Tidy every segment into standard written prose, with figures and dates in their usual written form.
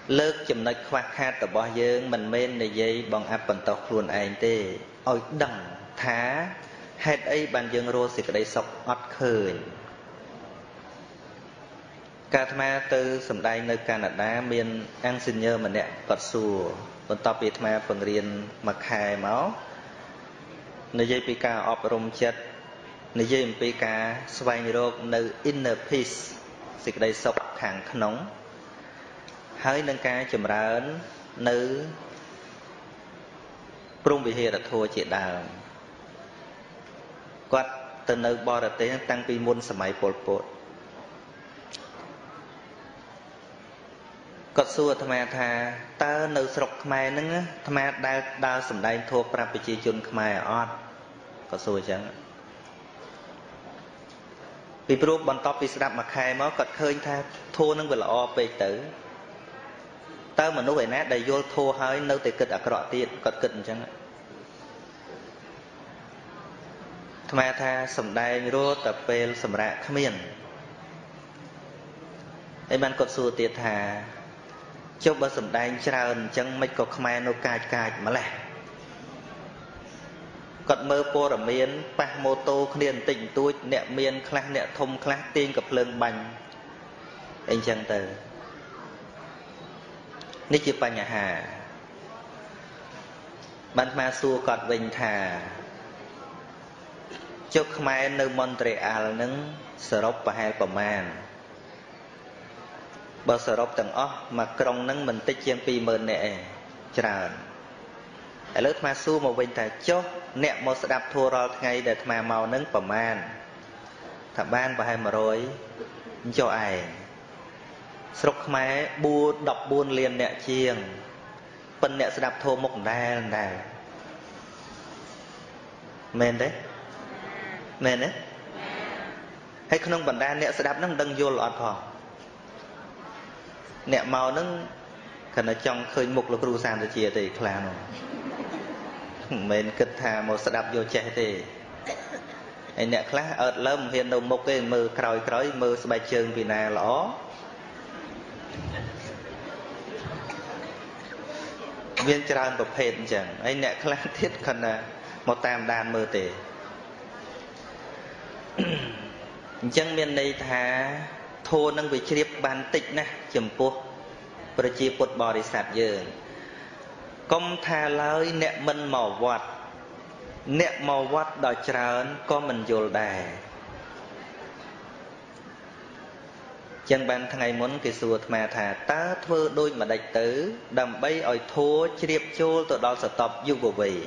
លើកចំណុចខ្វះខាតរបស់យើងមិនមែននិយាយបងអាប់បន្តខ្លួនឯងទេឲ្យដឹងថាហេតុអីបានយើងរស់សេចក្តីសុខអត់ឃើញកាលអាត្មាទៅសម្ដែងនៅកាណាដាមានអង្គញើម្នាក់គាត់សួរបន្ទាប់ពីអាត្មាបង្រៀនមួយខែមកនិយាយពីការអប់រំចិត្តនិយាយអំពីការស្វែងរកនៅ inner peace សេចក្តីសុខខាងក្នុងហើយនឹងការចម្រើននៅព្រំវិហារធម៌ជាដើមគាត់ទៅនៅបរទេសតាំងពីមុនសម័យប៉ុលពតគាត់សួរអាត្មាថាតើនៅស្រុកខ្មែរហ្នឹងអាត្មាដែលដើរសម្ដែងធម៌ប្រាប់ប្រជាជនខ្មែរអត់គាត់សួរអញ្ចឹងពីព្រោះបន្ទាប់ពីស្ដាប់មួយខែមកគាត់ឃើញថាធម៌ហ្នឹងវាល្អពេកទៅតើមនុស្សឯណាដែលយល់ធម៌ហើយនៅតែគិតអាក្រក់ទៀតគាត់គិតអញ្ចឹងអាត្មាថាសម្ដែងរត់តែពេលសម្រាប់គ្មានហើយបានគាត់សួរទៀតថាចុះបើសម្ដែងច្រើនអញ្ចឹងមិនក៏ខ្មែរនៅកាចម្លេះគាត់មើលព័ត៌មានប៉ះម៉ូតូគ្នាបន្តិចបន្តួចអ្នកមានខ្លះអ្នកធំខ្លះទាញកាភ្លើងបាញ់អីចឹងទៅនេះជាបញ្ហាបានអាសួរគាត់វិញថាចុះខ្មែរនៅមន្ត្រីអាល់ហ្នឹងសរុបប្រហែលប្រមាណបើសរុបទាំងអស់មកក្រុងហ្នឹងមិនតិចជាង 20,000 នាក់ឯងច្រើនឥឡូវអាត្មាសួរមកវិញថាចុះអ្នកមកស្ដាប់ធម៌រាល់ថ្ងៃដែលអាត្មាមកហ្នឹងប្រមាណថាបានប្រហែល100ចុះឯងស្រុកខ្មែរ14 លានអ្នកជាងប៉ុន្តែអ្នកស្ដាប់ធម៌មុខដែរមែនទេមែនទេហើយក្នុងបណ្ដាអ្នកស្ដាប់ហ្នឹងមិនដឹងយល់អត់ផងអ្នកមកហ្នឹងគ្រាន់តែចង់ឃើញមុខលោកគ្រូសានវិជាទេខ្លាំងហ្នឹងមិនមែនគិតថាមកស្ដាប់យកចេះទេហើយអ្នកខ្លះអត់លើមិនហ៊ាននៅមុខទេមើលក្រោយមើលស្បែកជើងពីណាល្អមានច្រើនប្រភេទអញ្ចឹងហើយអ្នកខ្លះទៀតគាត់ថាមកតាមដានមើលទេអញ្ចឹងមានន័យថាធម៌នឹងវាជ្រាបបានតិចណាស់ចំពោះប្រជាពុទ្ធបរិស័ទយើងកុំថាឡើយអ្នកមិនមកវត្តអ្នកមកវត្តដល់ច្រើនក៏មិនយល់ដែរចឹងបានថ្ងៃមុនគេសួរអាត្មាថាតើធ្វើដូចម្ដេចទៅដើម្បីឲ្យធម៌ជ្រាបចូលទៅដល់សតពយុវវ័យ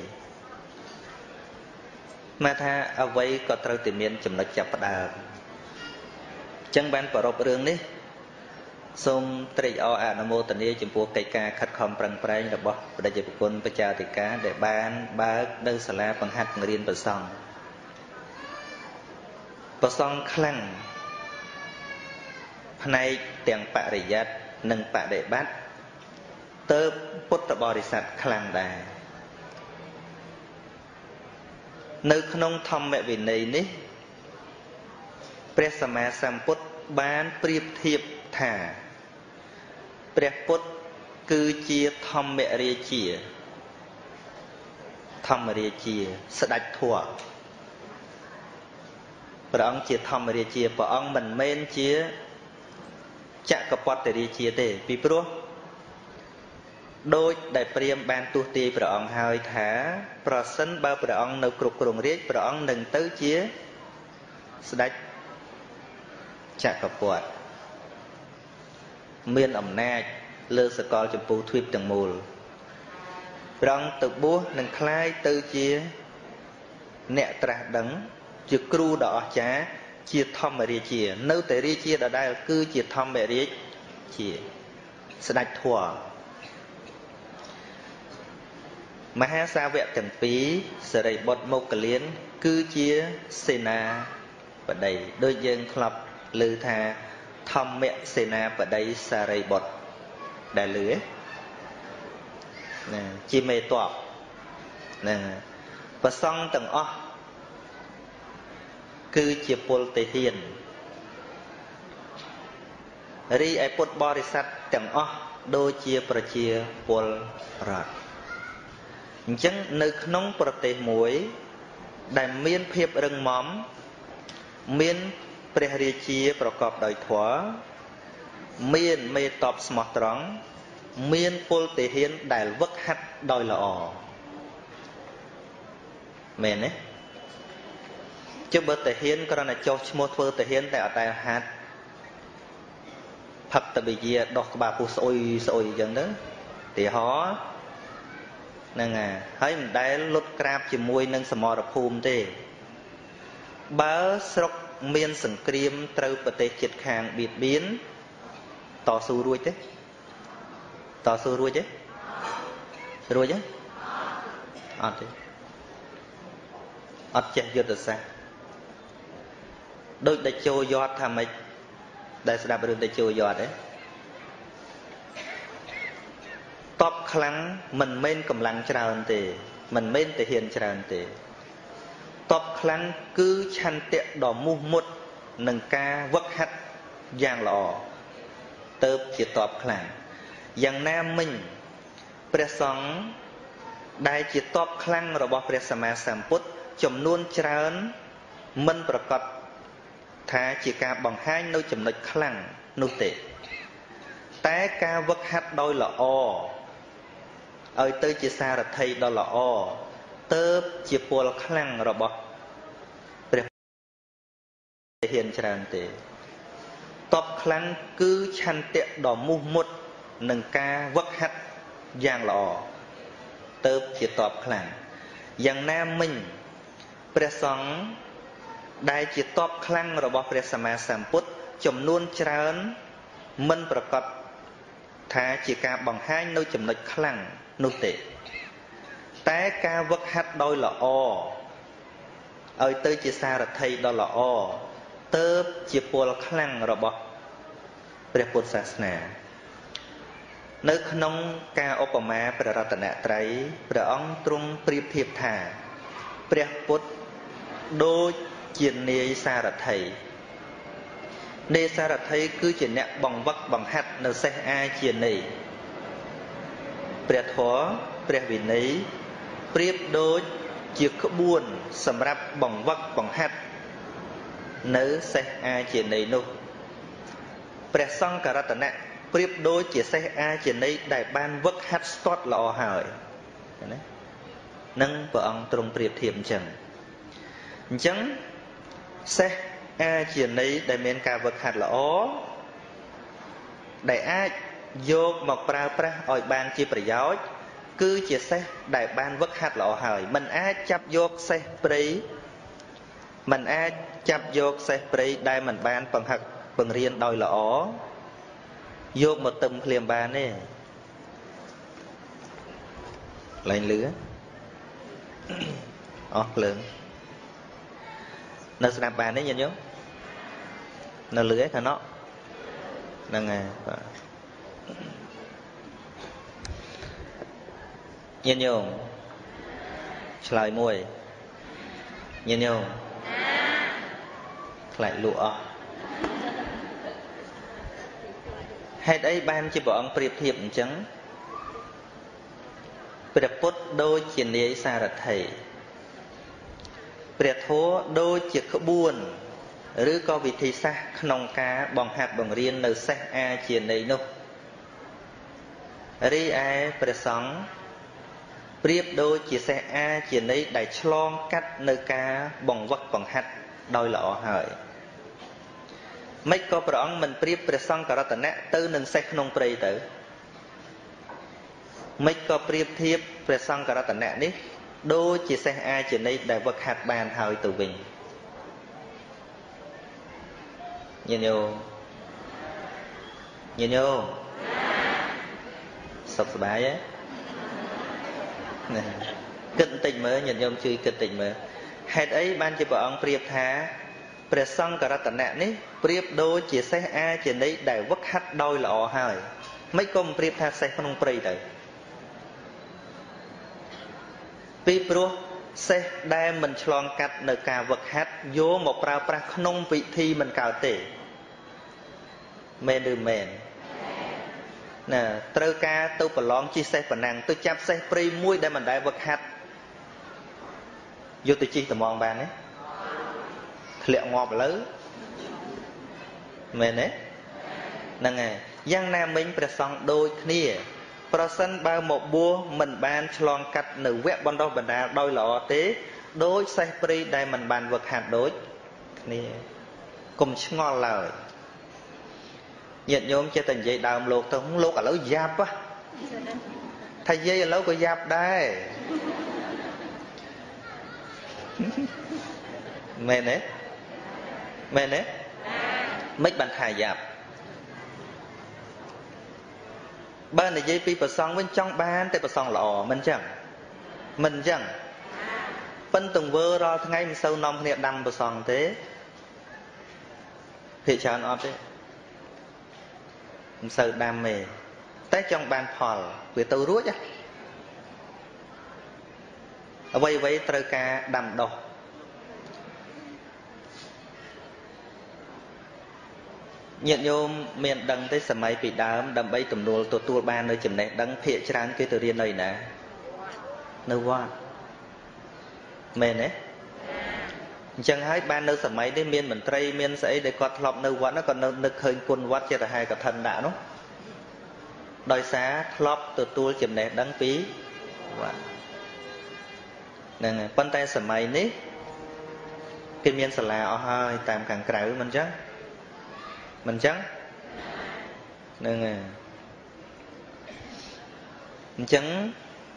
មកថាអ្វីក៏ត្រូវតែមានចំណុចចាប់ផ្ដើមចឹងបានប្រពរឿងនេះសូមត្រេកអរអនុមោទនាចំពោះកិច្ចការខិតខំប្រឹងប្រែងរបស់ព្រះតេជគុណបច្ចាធិការដែលបានបើកនៅសាលាបង្ហាត់បង្រៀនព្រះសង្ឃខ្លាំងផ្នែកទាំងបរិយ័តនិងបដិបត្តិទៅពុទ្ធបរិស័ទខ្លាំងដែរនៅក្នុងធម្មវិន័យនេះព្រះសម្មាសម្ពុទ្ធបានប្រៀបធៀបថាព្រះពុទ្ធគឺជាធម្មរាជាស្ដេចធម៌ព្រះអង្គជាធម្មរាជាព្រះអង្គមិនមែនជាចក្រពត្តិរាជាទេពីព្រោះដូចដែលព្រាហ្មណ៍បានទស្សទាយព្រះអង្គហើយថាប្រសិនបើព្រះអង្គនៅគ្រប់គ្រងរាជព្រះអង្គនឹងទៅជាស្ដេចចក្រពត្តិមានអំណាចលើសកលចម្ពោះទ្វីបទាំងមូលព្រះអង្គទៅបួសនឹងคล้ายទៅជាអ្នកត្រាស់ដឹងជាគ្រូដ៏អស្ចារ្យជាធម្មរាជានៅតែរាជាដដែលគឺជាធម្មរាជាស្ដេចធម៌មហាសាវកទាំងពីរសិរីបុត្រមោគលានគឺជាសេនាបតីដូចយើងធ្លាប់ឮថាធម្មសេនាបតីសារីបុត្រដែលឮណាជាមេតបណាប្រសង់ទាំងអស់គឺជាពលទាហានរីឯពុទ្ធបរិស័ទទាំងអស់ đôi chia chia pol rọt chẳng nơi nôngประเทศ muối đại miên phiệp rừng móm miên ព្រះរាជា ប្រកបដោយធម៌មានមេតបស្មោះត្រង់មានពលទាហានដែលវឹកហាត់ដោយល្អមែនទេជិះបើទាហានគ្រាន់តែចុះឈ្មោះធ្វើទាហានតែអត់ដែលហាត់ផឹកតវិជាដោះក្បាលពុះស្អុយស្អុយអញ្ចឹងទៅទីហោហ្នឹងហើយមិនដែលលុតក្រាបជាមួយនឹងសមរភូមិទេបើស្រុកមានសង្គ្រាមត្រូវប្រទេសជិតខាងបៀតបៀនតស៊ូរួចទេតស៊ូរួចទេរួចទេអត់ទេអត់ចេះយុទ្ធសាស្ត្រដូចតែចូលយត់ថាម៉េចដែលស្ដាប់រឿងតែចូលយត់ទេតបខ្លាំងមិនមែនកម្លាំងច្រើនទេមិនមែនទាហានច្រើនទេតបខ្លាំងគឺឆន្ទៈដ៏មោះមុតនឹងការវឹកហាត់យ៉ាងល្អទៅជាតបខ្លាំងយ៉ាងណាមិញព្រះសង្ឃដែលជាតបខ្លាំងរបស់ព្រះសម្មាសម្ពុទ្ធចំនួនច្រើនមិនប្រកាសថាជាការបង្ហាញនៅចំណុចខ្លាំងនោះទេតែការវឹកហាត់ដោយល្អឲ្យទៅជាសារថីដ៏ល្អទៅជាពលខ្លាំងរបស់ព្រះទាហានច្រើនទេតបខ្លាំងគឺឆន្ទៈដ៏មោះមុតនឹងការវឹកហាត់យ៉ាងល្អទៅជាតបខ្លាំងយ៉ាងណាមិញព្រះសង្ឃដែលជាតបខ្លាំងរបស់ព្រះសម្មាសម្ពុទ្ធចំនួនច្រើនមិនប្រកាសថាជាការបង្ហាញនៅចំណុចខ្លាំងនោះទេតែការវឹកហាត់ដោយល្អឲ្យទៅជាសារថីដ៏ល្អទៅជាពលខ្លាំងរបស់ព្រះពុទ្ធសាសនានៅក្នុងការឧបមាព្រះរតនត្រ័យព្រះអង្គទ្រង់ប្រៀបធៀបថាព្រះពុទ្ធដូចជានាយសារថីនាយសារថីគឺជាអ្នកបង្វឹកបង្ហាត់នៅសេះអាជានៃព្រះធម៌ព្រះវិន័យប្រៀបដូចជាក្បួនសម្រាប់បង្វឹកបង្ហាត់នៅសេះអាជានៃនោះព្រះសង្ឃរតនៈប្រៀបដូចជាសេះអាជានៃដែលបានវឹកហាត់ស្ទាត់ល្អហើយណានឹងព្រះអង្គទ្រង់ប្រៀបធៀបអញ្ចឹងសេះអាជានៃដែលមានការវឹកហាត់ល្អដែលអាចយកមកប្រើប្រាស់ឲ្យបានជាប្រយោជន៍គឺជាសេះដែលបានវឹកហាត់ល្អហើយមិនអាចចាប់យកសេះព្រៃមិនអាចចាប់យកសេះព្រៃដែលមិនបានបង្ហឹកបង្រៀនដោយល្អយកមកទឹមភ្លាមបានទេលែងលឺអស់ភ្លើងនៅស្ដាប់បានទេញាតិញោមនៅលឺឯខាងនោះហ្នឹងហើយបាទញាតិញោមឆ្លើយមួយញាតិញោមខ្លាចលក់អស់ហេតុអីបានជាព្រះអង្គប្រៀបធៀបអញ្ចឹងព្រះពុទ្ធដូចជានាយសារថីព្រះធម៌ដូចជាក្បួនឬក៏វិធីសាស្ត្រក្នុងការបង្ហាត់បង្រៀននៅសេះអាជានៃនោះរីឯព្រះសង្ឃប្រៀបដូចជាសេះអាជានៃដែលឆ្លងកាត់នៅការបង្វឹកបង្ហាត់ដោយល្អហើយមិនក៏ព្រះអង្គមិនប្រៀបព្រះសង្ឃរតនៈទៅនឹងសេះក្នុងព្រៃទៅមិនក៏ប្រៀបធៀបព្រះសង្ឃរតនៈនេះដូចជាសេះអាជានៃដែលវឹកហាត់បានហើយទៅវិញញាតិញោមញាតិញោមសុខសប្បាយទេគិតបន្តិចមើលញាតិញោមជួយគិតបន្តិចមើលហេតុអីបានជាព្រះអង្គប្រៀបថាព្រះសង្ឃរតនៈនេះប្រៀបដូចជាសេះអាជានៃដែលវឹកហាត់ដោយល្អហើយមិនក៏មិនប្រៀបថាសេះក្នុងព្រៃទៅពីព្រោះសេះដែលមិនឆ្លងកាត់នៅការវឹកហាត់យកមកប្រើប្រាស់ក្នុងពិធីមិនកើតទេមែនឬមែន nè trâu ca tôi phải lon chia sẻ phần năng tôi chắp xe pri mũi để mình đại vật hạt vô tôi chi tầm mong bàn ấy liệu ngọt lớn mẹ đấy nè ngày giang nam mình phải xong đôi kia sân bao một bua mình ban chlon cắt nửa vẹn ban đầu bần đà đôi lọ tế đối xe pri đây mình bàn vật hạt đối nè cùng ngon lời nhiệt nhóm cho tình dây đào lột tôi không lột ở lối giáp á thay dây ở lối của giáp đây mẹ nè mấy bạn thải giáp bên này dây pi bờ song bên trong ban tại bờ song lọ mình chẳng bên từng vơ ra ngay mình sâu nòng này đâm bờ song thế thì chào anh đấy mình sâu đam mê tới trong ban phò vì tôi rút á vây vây trời ca đầm đỏ nhiệt nhôm miền đằng tới sầm mấy bị đám đầm bay tụm đuôi tua ban nơi chìm này đằng phía trán cái từ riêng này nè nơi qua mền đấy chẳng hay ban nơi sầm mấy đấy miền mình tây miền sẽ để quạt lọc nơi quạt nó còn nơi khơi quân quạt cho là hai cả thân đã nó đòi xá lọc từ tua chìm này đằng phí nè con tay sầm mấy ní cái miền sờ là hơi tạm càng cày mình chắc nên chẳng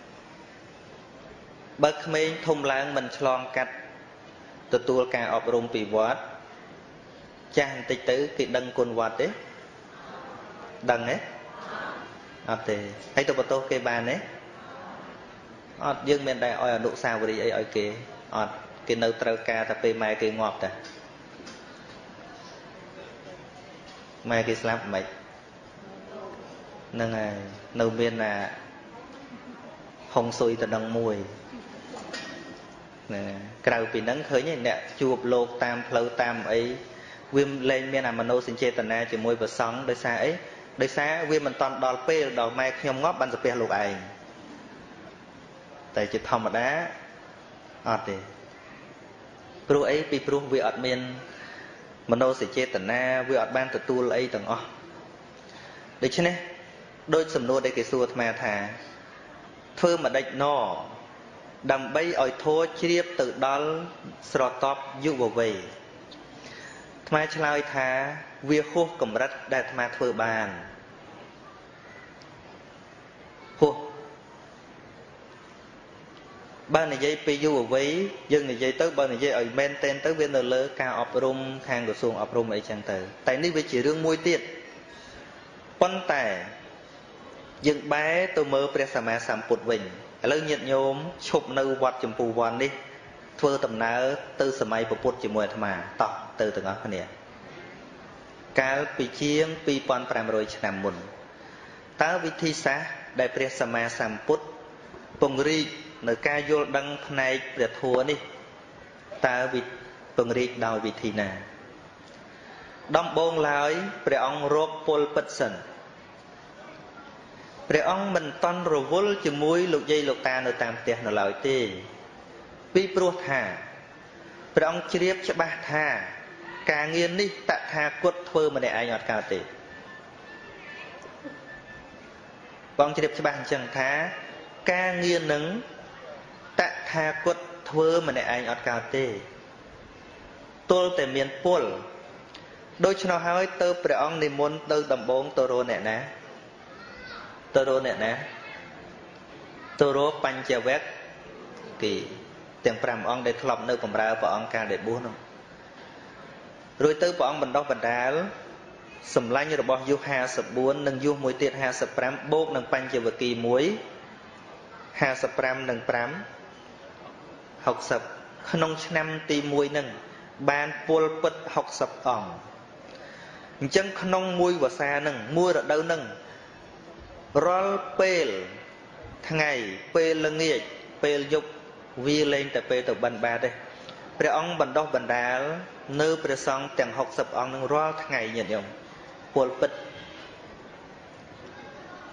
bậc mình thùng lang mình chlon cắt từ tua cả ọp rung bị vót chàng tịch tử cái đằng côn vót đấy đằng ấy thì hay tôi bắt tôi cái bàn đấy dương miền đây ở độ sao vừa đi ấy kì cái nấu trâu ca tập về mai cái ngọt à mai cái slap mày nâng nấu miền là hồng xôi từ đằng mùi nè cào bị nắng khởi như nè chuột lột tam phơi tam ấy viêm lên miền nào mà nô sinh chê tận na chỉ môi vừa sóng đời xa ấy đời xa viêm mình toàn đòn pe đòn mai nhom ngóp ban sập pe lục ảnh tại chỉ thòng mà đá thì pro ấy bị pro vì ở miền mà nô sinh chê tận na vì ở ban từ tu ấy tầng đấy chứ nè đôi sầm nô đây cái xua mà thà thưa mà đạch nọ đầm bay ở thua chiếp từ đó sọt top dụ vào về mai chơi thà việc khô cầm rắt để mà thưa bàn khô ban này dây pi dụ vào về dân này dây tới ban này dây ở men tên tới viên lơ ca ọp rum hàng của xuồng ọp rum ấy chẳng từ tại ní với chỉ riêng môi tiệt quan tài dựng bé tôi mơ presama sam put vinh lấy nhiệt nhôm chụp nâu vọt chấm phù vòn đi thưa tầm nào từ sớm mai put chỉ mùi mà tỏ từ từng ở nè cá pi chiêng pi pon pram rồi nằm mùn ta vị thi xá đại presama sam put pong ri nơi ca vô đăng này để thua đi ta vị pong ri đòi vị thi nè đâm bông lại pre ông rop pol petson pre ông mình ton rồi vul chỉ mũi lục dây lục ta nơi tam tiệt nó lợi tê pi pro thà pre ông chiếp cho ba thà cả nghiên đi tạ thà quất thơ mà để ai nhọt cao tê bong chiếp cho ba chẳng thà ca nghiên nứng tạ thà quất thơ mà để ai nhọt cao tê tôi tại miền pol đôi cho nó hỏi tơ pre ông đi muốn tơ tầm bốn tơ rô nè nè tơ rô bánh chè vét kỳ tiền pram ông để lọc nơi cầm ra vợ ông ca để buôn không rồi tới vợ ông mình đo bẩn đá sầm lanh như là bao nhiêu hà sập buôn nâng du muối tiệt hà sập pram bốc nâng bánh chè vét kỳ muối hà sập pram nâng pram học sập nông năm tì muối nâng ban pol put học sập ỏng chân nông muối và xa nâng muối ở đâu nâng rol pel ngày pel là nghề pel dục vi lên tại pel từ ban ba đây pre ông ban đo ban đá nơ pre song tiền học sập ông nâng rol ngày nhận nhung pol put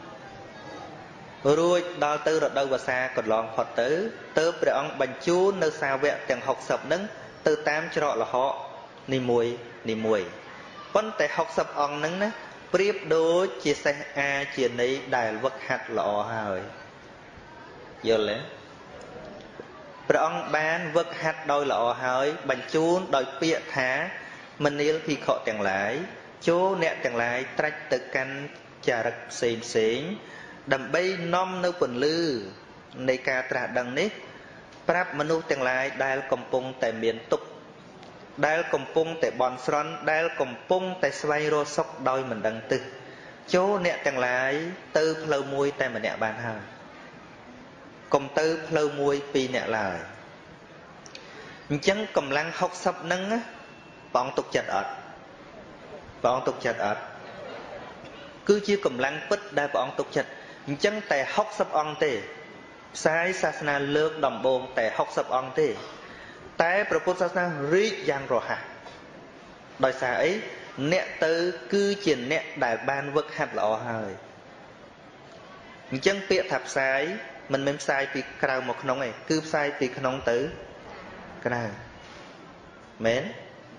រួចដល់ទៅរដូវវស្សាកន្លងផុតទៅព្រះអង្គបញ្ជូននៅសាវកទាំង60ហ្នឹងទៅតាមច្រកល្ហកនីមួយប៉ុន្តែ60អង្គហ្នឹងណាប្រៀបដូចជាសេះអាជានៃដែលវឹកហាត់ល្អហើយយល់ទេព្រះអង្គបានវឹកហាត់ដោយល្អហើយបញ្ជូនដោយពាក្យថាមនាលភិក្ខុទាំងឡាយចូលអ្នកទាំងឡាយត្រាច់ទៅកាន់ចារឹកផ្សេងដើម្បីនាំនៅពន្លឺនៃការត្រាស់ដឹងនេះប្រាប់មនុស្សទាំងឡាយដែលកំពុងតែមានទុក្ខដែលកំពុងតែបន់ស្រន់ដែលកំពុងតែស្វែងរកសុខដោយមិនដឹងទិសចូលអ្នកទាំងឡាយទៅផ្លូវមួយតែម្នាក់បានហើយកុំទៅផ្លូវមួយពីរអ្នកឡើយអញ្ចឹងកម្លាំង60ហ្នឹងព្រះអង្គទុកចិត្តអត់ព្រះអង្គទុកចិត្តអត់គឺជាកម្លាំងពិតដែលព្រះអង្គទុកចិត្តអញ្ចឹងតែ60អង្គទេផ្សាយសាសនាលើកដំបូងតែ60អង្គទេតែព្រះពុទ្ធសាសនារីកយ៉ាងរហ័សដោយសារអីអ្នកទៅគឺជាអ្នកដែលបានវឹកហាត់ល្អហើយអញ្ចឹងពាក្យថាផ្សាយមិនមែនផ្សាយពីក្រៅមកក្នុងទេគឺផ្សាយពីក្នុងទៅក្រៅមែន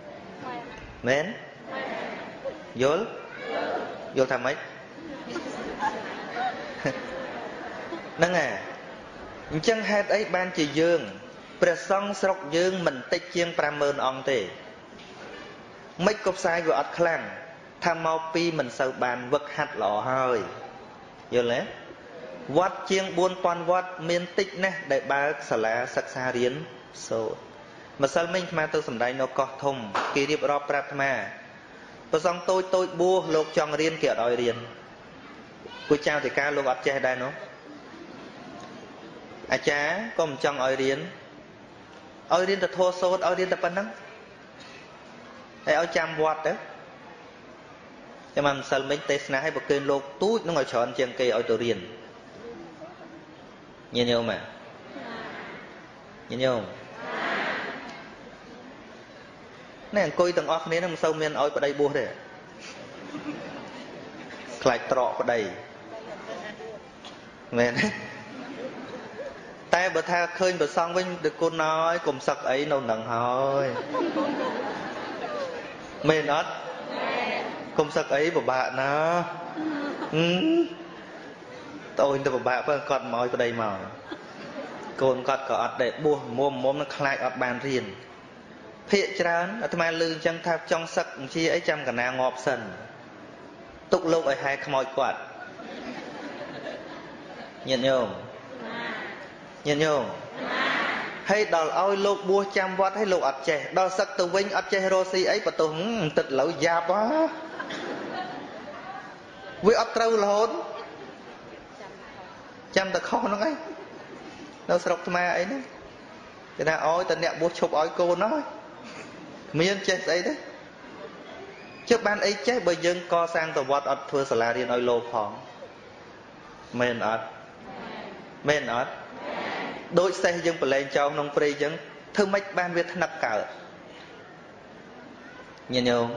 យល់ថាម៉េចហ្នឹងហើយអញ្ចឹងហេតុអីបានជាយើងព្រះសង្ឃស្រុកយើងមិនតិចជាង 50000 អង្គទេមិនក៏ផ្សាយវាអត់ខ្លាំងថាមកពីមិនសូវបានវឹកហាត់ល្អហើយយល់ទេវត្តជាង 4000 វត្តមានតិចណាស់ដែលបើកសាលាសិក្សារៀនសូត្រម្សិលមិញអាត្មាទៅសម្ដែងនៅកោះធំគេរៀបរាប់ប្រាប់អាត្មាព្រះសង្ឃតូចបួសលោកចង់រៀនគេអត់ឲ្យរៀនគូចៅតិកាលោកអត់ចេះដែរនោះអាចារ្យក៏មិនចង់ឲ្យរៀនទៅធម៌សូត្រឲ្យរៀនតែប៉ុណ្្នឹងហើយឲ្យចាំវត្តទៅចាំម្សិលមិញទេសនាឲ្យប្រគេនលោកទូចនឹងឲ្យច្រើនជាងគេឲ្យទៅរៀនញាតិញោមណែអង្គុយទាំងអស់គ្នានឹងមិនសូវមានឲ្យប្តីបួសទេខ្លាចត្រកប្តីមែនតែបើថាឃើញប្រសងវិញទៅគុណហើយកុំសឹកអីនៅនឹងហើយមែនអត់កុំសឹកអីពិបាកណាតូនទៅពិបាកបើគាត់មកឲ្យប្តីមកកូនគាត់ក៏អត់ដែរបួសមុំនឹងខ្លាចអត់បានរៀនភាកច្រើនអាត្មាលឺអញ្ចឹងថាចង់សឹកអញ្ជាអីចាំកណាងាប់សិនទុកលោកឲ្យហែខ្មោចគាត់ញាតិញោមហើយដល់ឲ្យលោកបួសចាំវត្តឲ្យលោកអត់ចេះដល់សឹកទៅវិញអត់ចេះរស់ស៊ីអីបន្ទោះទឹកឡូវយ៉ាប់វាអត់ត្រូវរហូតចាំតែខុសហ្នឹងឯងនៅស្រុកអាត្មាអីហ្នឹងគេថាឲ្យតែអ្នកបួសឈប់ឲ្យកូនហ្នឹងមានចេះស្អីទេជិះបានអីចេះបើយើងកសាងតវត្តអត់ធ្វើសាលារៀនឲ្យលោកផងមែនអត់ដូចសេះយើងប្រឡែងចោលក្នុងព្រៃអញ្ចឹងធ្វើម៉េចបានវាថ្នឹកកើតញាតិញោម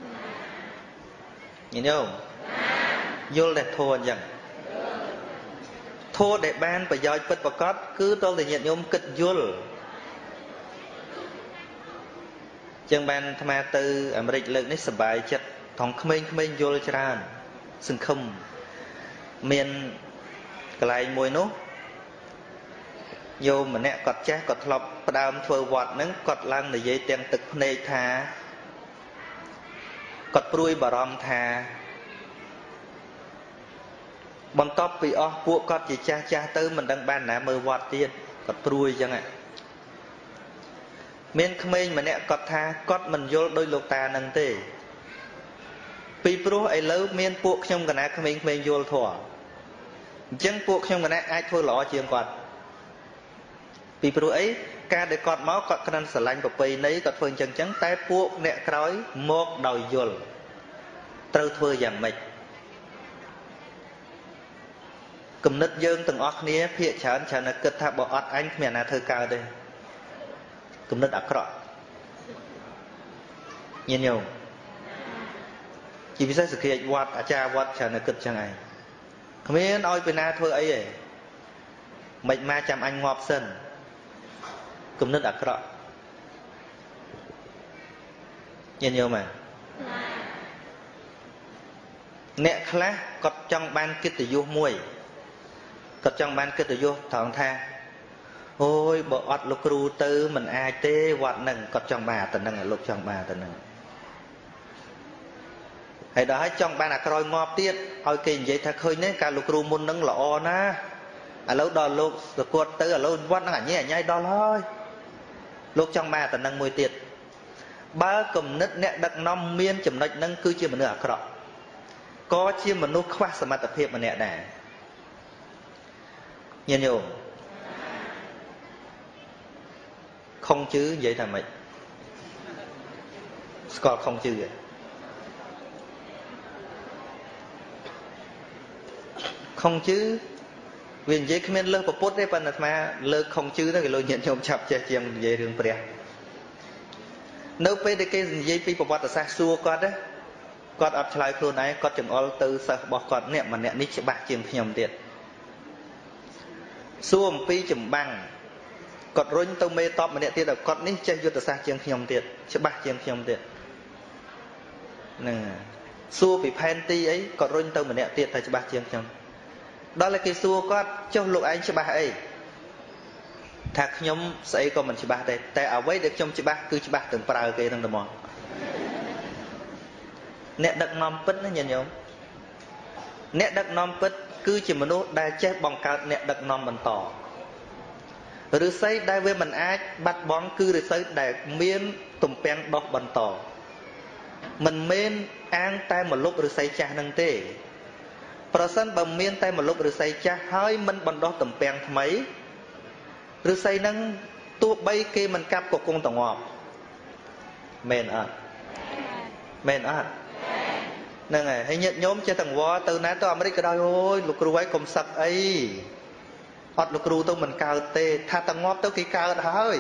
យល់តែធម៌អញ្ចឹងធម៌ដែលបានប្រយោជន៍ពិតប្រាកដគឺតលតែញាតិញោមគិតយល់ចឹងបានអាត្មាទៅអាមេរិកលើកនេះសប្បាយចិត្តថងក្មេងយល់ច្រើនសង្ឃឹមមានកន្លែងមួយនោះโยมម្នាក់គាត់ចេះគាត់ធ្លាប់ផ្ដើមធ្វើវត្តហ្នឹងគាត់ឡើងនិយាយទាំងទឹកភ្នែកថាគាត់ព្រួយបារម្ភថាបន្ទាប់ពីអស់ពួកគាត់ជាចាស់ទៅមិនដឹងបានណាមើលវត្តទៀតគាត់ព្រួយអញ្ចឹងមានក្មេងម្នាក់គាត់ថាគាត់មិនយល់ដោយលោកតានឹងទេពីព្រោះឥឡូវមានពួកខ្ញុំកណាក្មេងយល់ធម៌អញ្ចឹងពួកខ្ញុំកណាអាចធ្វើល្អជាងគាត់ពីព្រោះអីការដែលគាត់មកគាត់គ្រាន់ស្រឡាញ់ប្រពៃណីគាត់ធ្វើអញ្ចឹងតែពួកអ្នកក្រោយមកដោយយល់ត្រូវធ្វើយ៉ាងម៉េចគំនិតយើងទាំងអស់គ្នាភាកច្រើនតែគិតថាបើអត់អញគ្មានណាធ្វើកើតទេគំនិតអាក្រក់ញាតិញោមជាពិសេសសក្តិវត្តអាចារ្យវត្តច្រើនតែគិតចឹងឯង miền oi bên na thôi ấy mệnh ma chăm anh ngọp sân cũng rất đặc rõ nhìn nhiều mà nè khá cọt trong ban kết tự vô muội cọt trong ban kết tự vô thằng tha ôi bộ ọt lục ru tư mình ai tê quạt nằng cọt trong bà tận nằng lục trong bà tận nằng hay đó trong ban là coi ngọp tiết ôi kỳ vậy thật hơi nè cả lục ru môn nâng lọ na à lâu đo lục rồi quật tư à lâu quát nó nhẹ nhảy đo thôi lục trong bà tận nằng mùi tiết ba cầm nứt nẹt đặc nom miên chấm nạch nâng cứ chia một nửa cọ có chia một nút khoa sầm mặt tập hiệp mà nẹt này nhìn nhung không chứ vậy là mày còn không chứ vậy không chứ vì vậy khi mình lơ bột đấy phần mà lơ không chứ đó thì lơ nhận nhung chập che chiềng về đường bè nếu bây giờ cái gì phi bộ bát sa xua con đấy con ở lại luôn này con chừng all từ sợ bỏ con nè mà nè nít sẽ bạc chừng nhầm tiền xua một phi chừng bằng con run tàu mê top mà nè tiền là con nít chơi vô từ xa chừng nhầm tiền sẽ bạc chừng nhầm tiền nè xua bị panty ấy con run tàu mà nè tiền là sẽ bạc chừng nhầm đó là cái xua con cho lục anh sẽ bạc ấy thạc nhóm sẽ có mình chỉ bác đây tại ở với được trong chỉ bác cứ chỉ bác từng prao cái thằng mòn nét đặc nom pít nó nhìn nhôm nét đặc nom pít cứ chỉ mình nói đai chết bằng cao nét đặc nom mình tỏ rồi xây đai với mình ai bắt bón cứ rồi xây đại miên tụm pen đọc bằng tỏ mình men an tay một lúc rồi xây cha nâng tê person bằng miên tay một lúc rồi xây cha hơi mình bằng đó tụm pen mấy rồi xây nâng tua bay kia mình cặp của cung tổng ngọc men nâng này hay nhận nhóm chơi thằng võ từ nãy tôi America đôi ôi lục ru ấy cùng sặc ấy ọt lục ru tôi mình cao tê tha thằng ngọc tôi kia cao đó ơi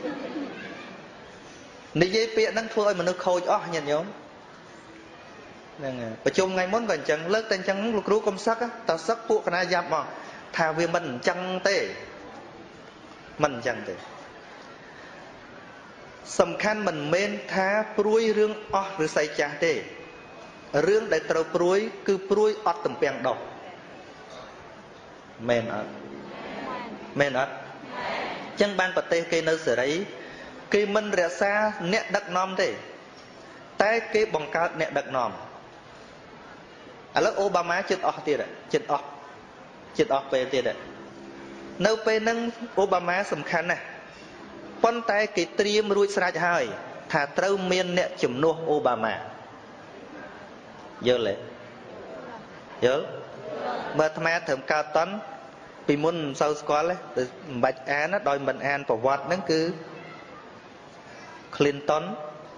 nếu dây bịa nâng thua mà nó khôi ó nhận nhóm nâng này và chung ngày muốn còn chẳng lớp tên chẳng lục ru cùng sặc á tao sặc buộc cái này dạp mà thà vì mình chẳng tê mình chẳng thế sầm khăn mình men tha pruy rương o rồi say cha thế rương đại trâu pruy cứ pruy ọt tầm bèn đỏ men ớt chân ban bát tê cây nơi sửa đấy cây mình rẽ xa nẹt đặc nom thế tay cây bằng cao nẹt đặc nom à lớp Obama chết ọt tiệt đấy chết ọt về tiệt đấy nếu về nâng Obama sầm khăn này con tay cái triêm ruồi sạch hơi thà trâu miên nè chùm nô Obama giờ lệ giờ mà tham gia thầm cao tấn vì muốn sau qua lấy bạch án nó đòi mình an và vọt nó cứ Clinton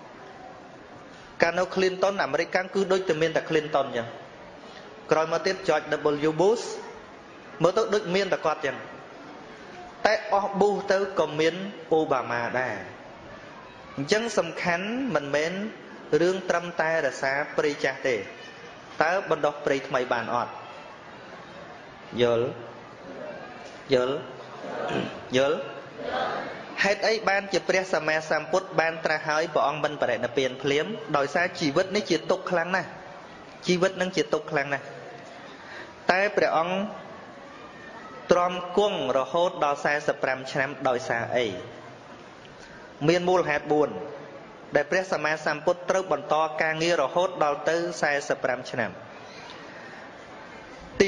Cano Clinton American cứ đối từ miên là Clinton nhỉ rồi mà tiếp George W Bush mới tới đối miên là quạt nhỉ tại bu tới còn miền Obama đây dân sầm khánh mình mến rương trăm tay là xa pri cha tê tới bên đó pri mày bàn ọt dỡ hết ấy ban chỉ pri sama samput ban tra hỏi bọn ông bên bệ là tiền phliếm đòi xa chỉ vứt nó chỉ tục khăn này chỉ vứt nó chỉ tục khăn này tại bệ ông tròn cung rồi hốt đo xa sập ram chém đòi xa ấy miền mùa hạt buồn đểព្រះសម្មាសម្ពុទ្ធត្រូវបន្តការងាររហូតដល់ទៅ45ឆ្នាំទី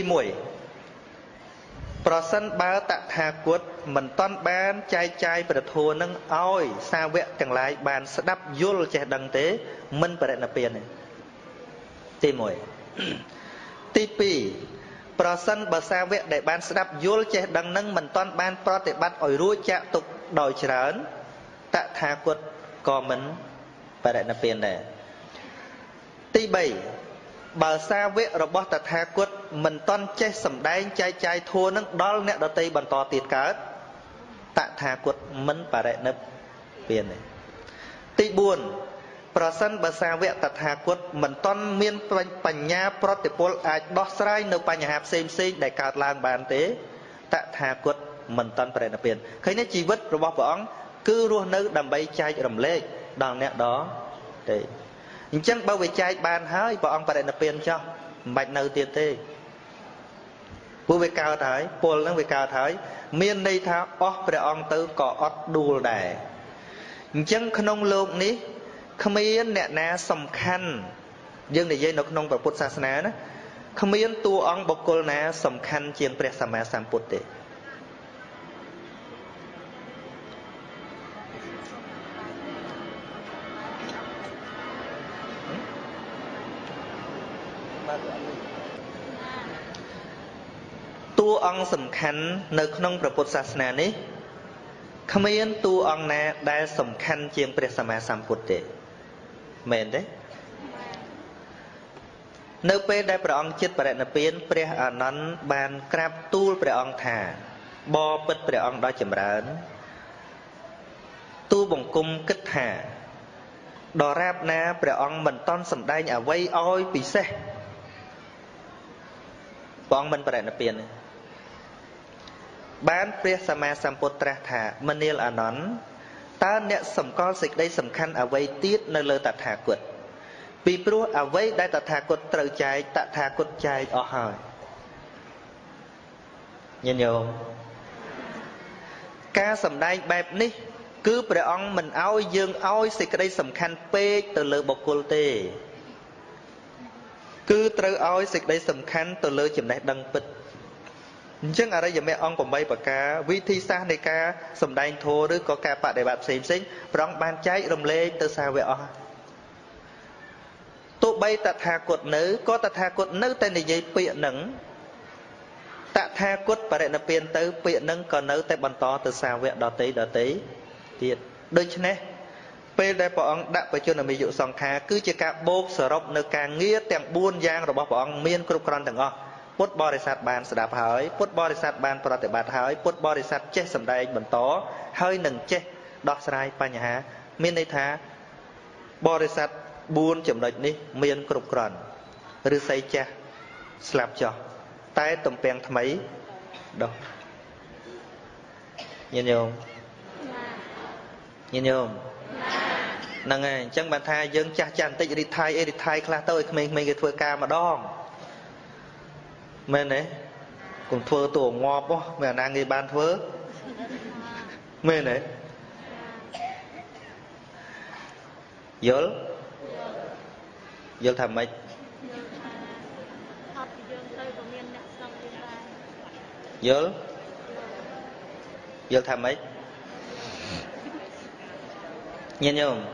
1ប្រសិនបើតថាគតមិនតន់បានចែកចាយព្រះធម៌នឹងឲ្យសាវកទាំងឡាយបានស្ដាប់យល់ចេះដឹងទេមិនបរិណិព្វានទេទី1ទី2ប្រសិនបើសាវកដែលបានស្ដាប់យល់ចេះដឹងនឹងមិនតន់បានប្រតិបត្តិឲ្យរួចចាក់ទុកដោយច្រើនតថាគតក៏មិនបរិណិព្វានដែរទី3បើសាវករបស់តថាគតមិនតន់ចេះសម្ដែងចែកចាយធម៌នឹងដល់អ្នកដទៃបន្តទៀតកើតតថាគតមិនបរិណិព្វានទេទី4 ប្រសិនបើសាវកតថាគតមិនតន់មានបញ្ញាប្រតិពលអាចដោះស្រាយនៅបញ្ហាផ្សេងដែលកើតឡើងបានទេតថាគតមិនតន់បរិនិព្វានឃើញទេជីវិតរបស់ព្រះអង្គគឺរស់នៅដើម្បីចែករំលែកដល់អ្នកដទេអញ្ចឹងបើវាចែកបានហើយព្រះអង្គបរិនិព្វានចោះមិនបាច់នៅទៀតទេព្រោះវាកើតហើយពលហ្នឹងវាកើតហើយមានន័យថាអស់ព្រះអង្គទៅក៏អត់ដួលដែរអញ្ចឹងក្នុងលោកនេះគ្មានអ្នកណាសំខាន់យើងនិយាយនៅក្នុងព្រះពុទ្ធសាសនាណាគ្មានតួអង្គបុគ្គលណាសំខាន់ជាងព្រះសម្មាសម្ពុទ្ធទេតួអង្គសំខាន់នៅក្នុងព្រះពុទ្ធសាសនានេះគ្មានតួអង្គណាដែលសំខាន់ជាងព្រះសម្មាសម្ពុទ្ធទេមែនទេនៅពេលដែលព្រះអង្គជិតបរិនិព្វានព្រះអានន្ទបានក្រាបទូលព្រះអង្គថាបបិទ្ធព្រះអង្គដ៏ចម្រើនទូលបង្គំគិតថាដរាបណាព្រះអង្គមិនតន់សម្ដែងអ្វីឲ្យពិសេសព្រះអង្គមិនបរិនិព្វានទេបានព្រះសម្មាសម្ពុទ្ធត្រាស់ថាមនាលអានន្ទតើអ្នកសម្គាល់សេចក្តីសំខាន់អ្វីទៀតនៅលើតថាគតពីព្រោះអ្វីដែលតថាគតត្រូវចែកតថាគតចែកអស់ហើយញាតិញោមការសម្ដែងបែបនេះគឺព្រះអង្គមិនឲ្យយើងឲ្យសេចក្តីសំខាន់ពេកទៅលើបុគ្គលទេគឺត្រូវឲ្យសេចក្តីសំខាន់ទៅលើចំណេះដឹងពិតអញ្ចឹងអរិយមគ្គអង្គ8ប្រការវិធីសាស្ត្រនៃការសម្ដែងធម៌ឬក៏ការបដិបត្តិផ្សេងព្រះអង្គបានចែករំលែកទៅសាវកអស់ទោះបីតថាគតនៅក៏តថាគតនៅតែនិយាយពាក្យនឹងតថាគតបរិនិព្វានទៅពាក្យនឹងក៏នៅតែបន្តទៅសាវកដទៃទៀតដូច្នេះពេលដែលព្រះអង្គដាក់បច្ចុប្បន្នមិយុសង្ខារគឺជាការបូកសរុបនៅការងារទាំង4យ៉ាងរបស់ព្រះអង្គមានគ្រប់គ្រាន់ទាំងអស់ពុទ្ធបរិស័ទបានស្ដាប់ហើយពុទ្ធបរិស័ទបានប្រតិបត្តិហើយពុទ្ធបរិស័ទចេះសម្ដែងបន្តហើយនឹងចេះដោះស្រាយបញ្ហាមានន័យថាបរិស័ទ4ចំណុចនេះមានគ្រប់គ្រាន់ឫស្សីចាស់ស្លាប់ចោះតែទំពាំងថ្មីដោះញាតិញោមហ្នឹងហើយអញ្ចឹងបានថាយើងចាស់បន្តិចរីថៃខ្លះទៅឲ្យក្មេងៗគេធ្វើការម្ដងមែនទេកុំធ្វើតួងាប់មែនអាណាងាយបានធ្វើមែនទេយល់ថាម៉េចយល់ថាម៉េចញាតិញោម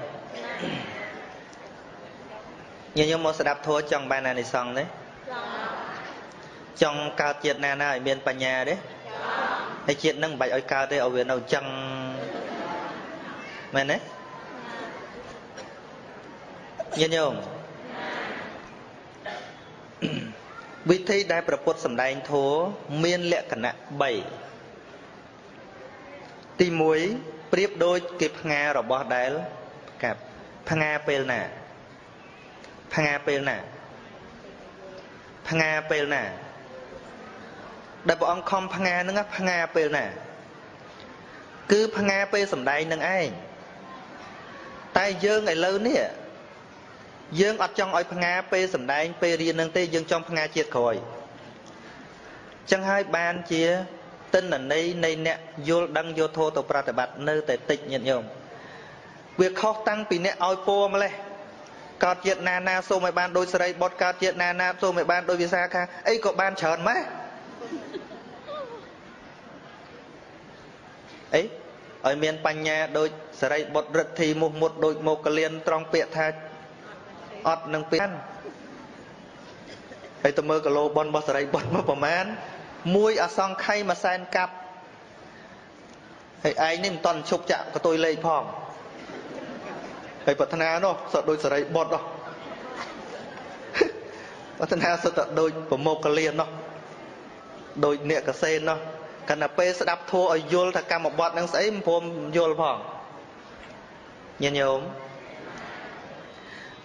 មកស្ដាប់ធម៌ចង់បានអានិសង្សទេចង់កើតជាតិណាឲ្យមានបញ្ញាទេហើយជាតិនឹងមិនបាច់ឲ្យកើតទេឲ្យវានៅអញ្ចឹងមែនទេញាតិញោមវិធីដែលព្រះពុទ្ធសម្ដែងធម៌មានលក្ខណៈ3ទី1ប្រៀបដូចគេផ្ងារបស់ដែលកាប់ផ្ងាពេលណាដែលព្រះអង្គខំផ្ងាហ្នឹងផ្ងាពេលណាគឺផ្ងាពេលសម្ដែងនឹងឯងតែយើងឥឡូវនេះយើងអត់ចង់ឲ្យផ្ងាពេលសម្ដែងពេលរៀននឹងទេយើងចង់ផ្ងាជាតិក្រោយចឹងហើយបានជាទិន្នន័យនៃអ្នកយល់ដឹងយកធម៌ទៅប្រតិបត្តិនៅតែតិចញាតិញោមវាខុសតាំងពីអ្នកឲ្យពរម្លេះកើតជាតិណាសូមឲ្យបានដូចសេរីបុត្រកើតជាតិណាសូមឲ្យបានដូចវិសាខាអីក៏បានច្រើនម៉េះអីឲ្យមានបញ្ញាដូចសេរីបុត្ររិទ្ធីមុខមុតដូចមកកលៀនត្រង់ពាក្យថាអត់នឹងពាក្យហើយទៅមើលគីឡូប៉ុនរបស់សេរីបុត្រមកប្រមាណមួយអសង្ខ័យមួយសែនកាប់ហើយឯងនេះមិនតន់ឈប់ចាក់កតុយលេខផងហើយប្រាថ្នានោះសត្វដូចសេរីបុត្រនោះប្រាថ្នាសត្វដូចប្រមោកកលៀននោះដូចអ្នកកសេននោះគណៈពេលស្ដាប់ធัวឲ្យយល់ថាកម្មបត្តិនឹងស្អីមិនព្រមយល់ផងញាតិញោម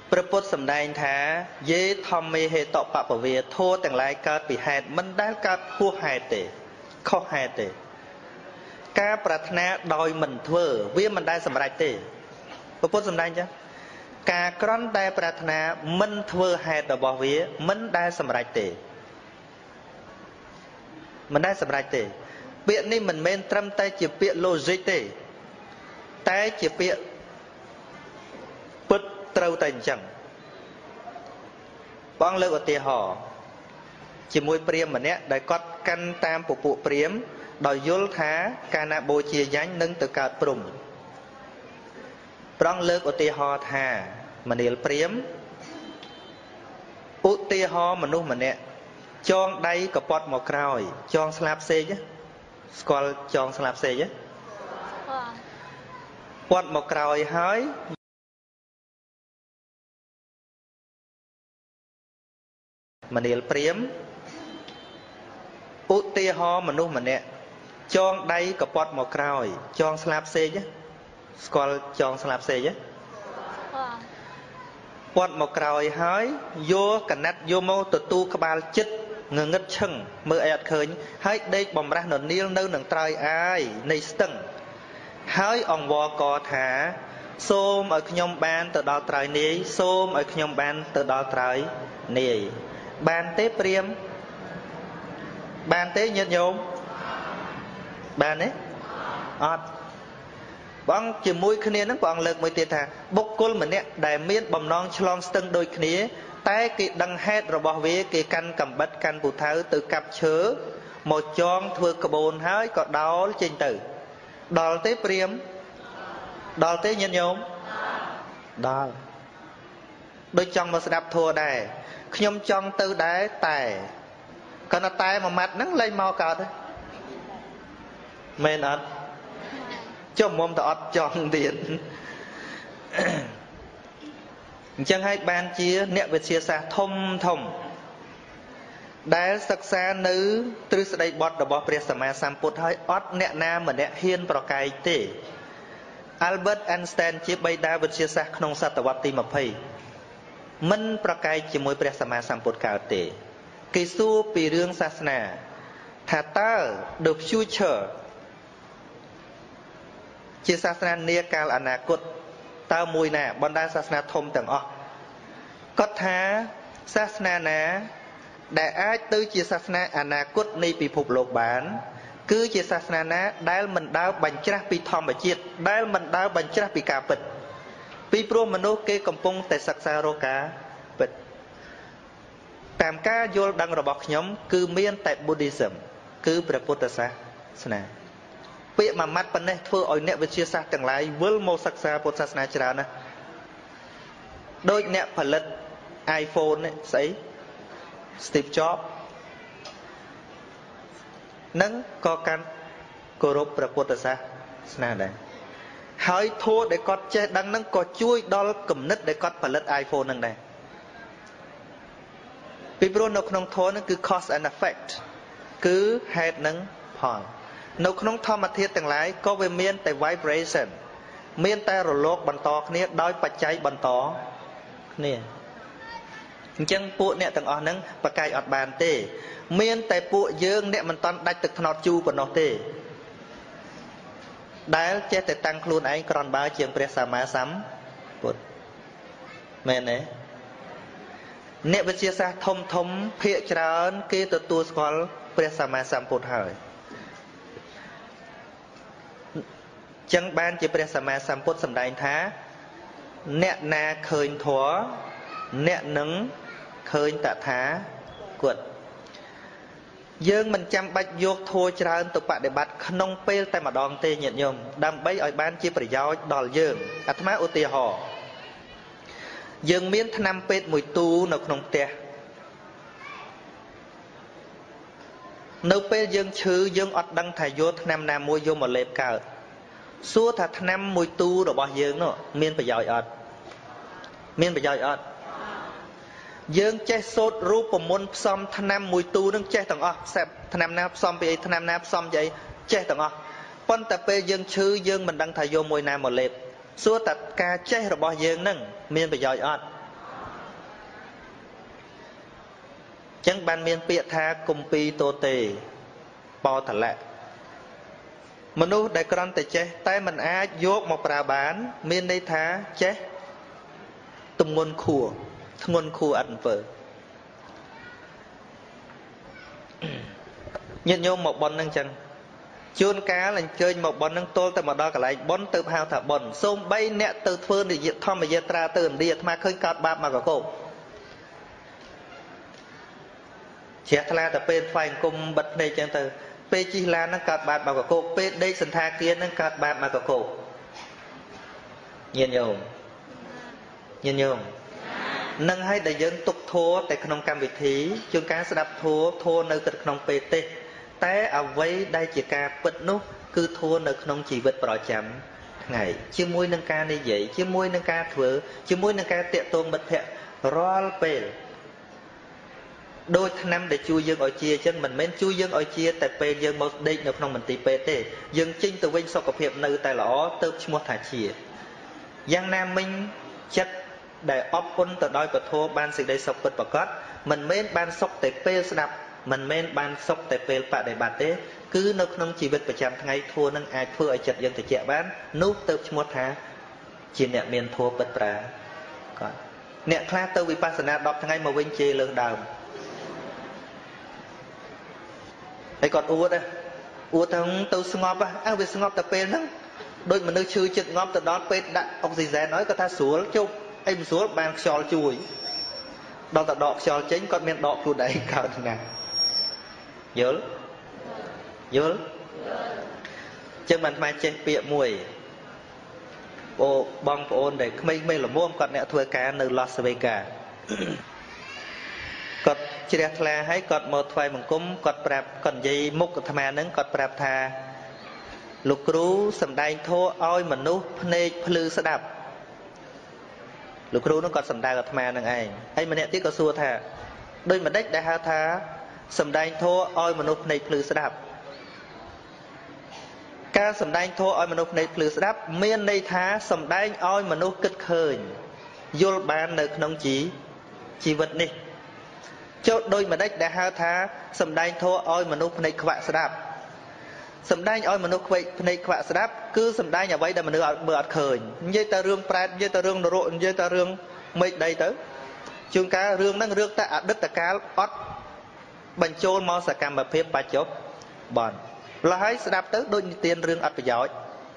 ព្រះពុទ្ធសម្ដែងថាយេធម្មេហេតុបពវាធัวទាំងឡាយកើតពីហេតុមិនដែលកើតហួសហេតុទេខុសហេតុទេការប្រាថ្នាដោយមិនធ្វើវាមិនដែលសម្រេចទេព្រះពុទ្ធសម្ដែងចឹងការក្រន់តែប្រាថ្នាមិនធ្វើហេតុរបស់វាមិនដែលសម្រេចទេមិនដែលសម្រេចទេពាក្យនេះមិនមែនត្រឹមតែជាពាក្យ logic ទេតែជាពាក្យពិតត្រូវតែអញ្ចឹងបងលើកឧទាហរណ៍ជាមួយព្រាហ្មណ៍ម្នាក់ដែលគាត់កាន់តាមពពួកព្រាហ្មណ៍ដោយយល់ថាកាលណាបូជាយញ្ញនឹងទៅកើតព្រំប្រងលើកឧទាហរណ៍ថាមនាលព្រាហ្មណ៍ឧទាហរណ៍មនុស្សម្នាក់ចងដៃកពត់មកក្រោយចងស្លាបសេកស្គាល់ចងស្លាបសេកពាត់មកក្រោយហើយមនាលព្រាហ្មណ៍ឧទាហរណ៍មនុស្សម្នាក់ចងដៃកពត់មកក្រោយចងស្លាបសេកស្គាល់ចងស្លាបសេកពាត់មកក្រោយហើយយកកណាត់យកមកទទួលក្បាលចិត្តងងឹតឈឹងមើលអីអត់ឃើញហើយដេកបំរះននាលនៅនឹងត្រើយអាយនៃស្ទឹងហើយអង្វរកថាសូមឲ្យខ្ញុំបានទៅដល់ត្រើយនាយសូមឲ្យខ្ញុំបានទៅដល់ត្រើយនាយបានទេព្រាហ្មណ៍បានទេញាតិញោមបានទេអត់បងជាមួយគ្នានឹងព្រះអង្គលើកមួយទៀតថាបុគ្គលម្នាក់ដែលមានបំណងឆ្លងស្ទឹងដូចគ្នាតែគេដឹងហេតុរបស់វាគេកាន់កំបិតកាន់ពូថៅទៅកាប់ឈើមកចងធ្វើក្បូនហើយក៏ដោលចេញទៅដល់ទេព្រាហ្មណ៍ដល់ទេញាតិញោមដល់ដូចចង់មកស្ដាប់ធัวដែរខ្ញុំចង់ទៅដែរតែគាត់ថាតែមួយម៉ាត់ហ្នឹងលែងមកកើតទេមែនអត់ចុះមុំតអត់ចង់ទៀតអញ្ចឹងហើយបានជាអ្នកវិទ្យាសាស្ត្រធំដែលសិក្សានៅទ្រឹស្ដីបទរបស់ព្រះសម្មាសម្ពុទ្ធហើយអត់អ្នកណាម្នាក់ហ៊ានប្រកែកទេ Albert Einstein ជាបិតាវិទ្យាសាស្ត្រក្នុងសតវត្សទី20មិនប្រកែកជាមួយព្រះសម្មាសម្ពុទ្ធកើតទេគេសួរពីរឿងសាសនាថាតើ the future ជាសាសនានាកាលអនាគតតើមួយណាបណ្ដាសាសនាធំទាំងអស់គាត់ថាសាសនាណាដែលអាចទៅជាសាសនាអនាគតនៃពិភពលោកបានគឺជាសាសនាណាដែលមិនដើរបញ្ច្រាស់ពីធម្មជាតិដែលមិនដើរបញ្ច្រាស់ពីការពិតពីព្រោះមនុស្សគេកំពុងតែសិក្សារកការពិតតាមការយល់ដឹងរបស់ខ្ញុំគឺមានតែ Buddhism គឺព្រះពុទ្ធសាសនាពាក្យមួយម៉ាត់ប៉ុណ្ណេះធ្វើឲ្យអ្នកវិទ្យាសាស្ត្រទាំងឡាយវិលមកសិក្សាពុទ្ធសាសនាច្រើនណាស់ដូចអ្នកផលិត iPhone នេះស្អី Steve Jobs នឹងក៏កាន់គោរពព្រះពុទ្ធសាសនាដែរហើយធម៌ដែលគាត់ចេះដឹងនឹងក៏ជួយដល់គំនិតដែលគាត់ផលិត iPhone នឹងដែរពីព្រោះនៅក្នុងធម៌នឹងគឺ cause and effect គឺហេតុនិងផលនៅក្នុងធម្មធាតុទាំងឡាយក៏វាមានតែ vibration មានតែរលកបន្តគ្នាដោយបច្ច័យបន្តគ្នាអញ្ចឹងពួកអ្នកទាំងអស់ហ្នឹងប្រកែកអត់បានទេមានតែពួកយើងអ្នកមិនតាន់ដាច់ទឹកថ្នោតជូរប៉ុណ្ណោះទេដែលចេះតែតាំងខ្លួនឯងក្រនបើជាងព្រះសម្មាសម្ពុទ្ធមែនទេអ្នកវិទ្យាសាស្ត្រធំភាគច្រើនគេទទួលស្គាល់ព្រះសម្មាសម្ពុទ្ធហើយចឹងបានជាព្រះសម្មាសម្ពុទ្ធសម្ដែងថាអ្នកណាឃើញធម៌អ្នកនឹងឃើញតថាគតយើងមិនចាំបាច់យកធម៌ច្រើនទៅបដិបត្តិក្នុងពេលតែម្ដងទេញាតិញោមដើម្បីឲ្យបានជាប្រយោជន៍ដល់យើងអាត្មាឧទាហរណ៍យើងមានថ្នាំពេទ្យមួយទូនៅក្នុងផ្ទះនៅពេលយើងឈឺយើងអត់ដឹងថាយកថ្នាំណាមួយយកមកលេបកើតសួរថាថ្នាំមួយទូរបស់យើងនោះមានប្រយោជន៍អត់មានប្រយោជន៍អត់យើងចេះសូត្ររូបមន្តផ្សំថ្នាំមួយទូនឹងចេះទាំងអស់ថ្នាំណាផ្សំពីអីថ្នាំណាផ្សំពីអីចេះទាំងអស់ប៉ុន្តែពេលយើងឈឺយើងមិនដឹងថាយកមួយណាមកលេបសួរតែការចេះរបស់យើងនឹងមានប្រយោជន៍អត់ chẳng ban miên bịa tha cùng pi tô tê bò thật lạមនុស្សដែលក្រំតែចេះតែមិនអាចយកមកប្រើបានមានន័យថាចេះទំងន់ខួរធ្ងន់ខួរអត់អំពើញាតិញោមមកប៉ុនហ្នឹងចឹងជួនកាលអញ្ជើញមកប៉ុនហ្នឹងទល់តែមកដល់កន្លែងប៉ុនទៅហៅថាប៉ុនសូម្បីអ្នកទៅធ្វើនិយាយធម្មយាត្រាទៅឥណ្ឌាអាត្មាឃើញកើតបាបមកកកោជ្រះថ្លាតែពេលថ្វាយអង្គមបិទភ្នែកចឹងទៅពេលជិះឡានហ្នឹងកើតបាបមកកកោពេលដេកសន្តាគារហ្នឹងកើតបាបមកកកោញាតិញោមនឹងឲ្យដែលយើងទុកធัวតែក្នុងកម្មវិធីជួនកាលស្ដាប់ធัวនៅក្នុងពេលទេសតែអ្វីដែលជាការពិតនោះគឺធัวនៅក្នុងជីវិតប្រចាំថ្ងៃជាមួយនឹងការនិយាយជាមួយនឹងការធ្វើជាមួយនឹងការតាក់ទងមិត្តភ័ក្តិរាល់ពេលដោយឆ្នាំដែលជួយយើងឲ្យជាអញ្ចឹងមិនមែនជួយយើងឲ្យជាតែពេលយើងមកដេកនៅក្នុងមន្ទីរពេទ្យទេយើងចេញទៅវិញសុខភាពនៅតែល្អទៅឈ្មោះថាជាយ៉ាងណាមិញចិត្តដែលអប់អន់ទៅដោយពធបានសេចក្តីសុខពិតប្រាកដមិនមែនបានសុខតែពេលស្ដាប់មិនមែនបានសុខតែពេលបដិបត្តិទេគឺនៅក្នុងជីវិតប្រចាំថ្ងៃធัวនឹងអាចធ្វើឲ្យចិត្តយើងត្រជាក់បាននោះទៅឈ្មោះថាជាអ្នកមានធัวពិតប្រាកដអ្នកខ្លះទៅវិបស្សនា10ថ្ងៃមកវិញជេរលើដើមហើយគាត់អួតទៅស្ងប់វាស្ងប់តែពេលហ្នឹងដូចមនុស្សឈឺចិត្តងាប់ទៅដល់ពេទ្យដាក់អុកស៊ីហ្សែនហើយគាត់ថាស្រួលជប់អីមិនស្រួលបានខ្យល់ជួយដល់តែដកខ្យល់ចេញគាត់មានដកខ្លួនឯងកើតណាស់យល់ចឹងបានថ្មចេះពាក្យមួយបងប្អូនដែលក្មេងៗល្មមគាត់អ្នកធ្វើការនៅ Las Vegas គាត់ជ្រះថ្លាហើយគាត់មកថ្វាយបង្គំគាត់ប្រាប់គាត់និយាយមុខអាត្មាហ្នឹងគាត់ប្រាប់ថាលោកគ្រូសំដែងធម៌ឲ្យមនុស្សភ្នែកភ្លឺស្ដាប់លោកគ្រូនោះគាត់សំដៅអាត្មានឹងឯងហើយម្នាក់ទៀតក៏សួរថាដូចម្ដេចដែលហៅថាសំដែងធម៌ឲ្យមនុស្សភ្នែកភ្លឺស្ដាប់ការសំដែងធម៌ឲ្យមនុស្សភ្នែកភ្លឺស្ដាប់មានន័យថាសំដែងឲ្យមនុស្សគិតឃើញយល់បាននៅក្នុងជីវិតនេះចូលដូចម្ដេចដែលហៅថាសំដែងធម៌ឲ្យមនុស្សភ្នែកខ្វាក់ស្ដាប់សំដែងឲ្យមនុស្សភ្នែកខ្វាក់ស្ដាប់គឺសំដែងអ្វីដែលមនុស្សមើលអត់ឃើញនិយាយតែរឿងប្រែតនិយាយតែរឿងនរកនិយាយតែរឿងមេឃដីទៅជួនកាលរឿងហ្នឹងរឿងតែអតីតកាលអត់បញ្ចូលមកសកម្មភាពបច្ចុប្បន្នលហើយស្ដាប់ទៅដូចនិទានរឿងអត់ប្រយោជន៍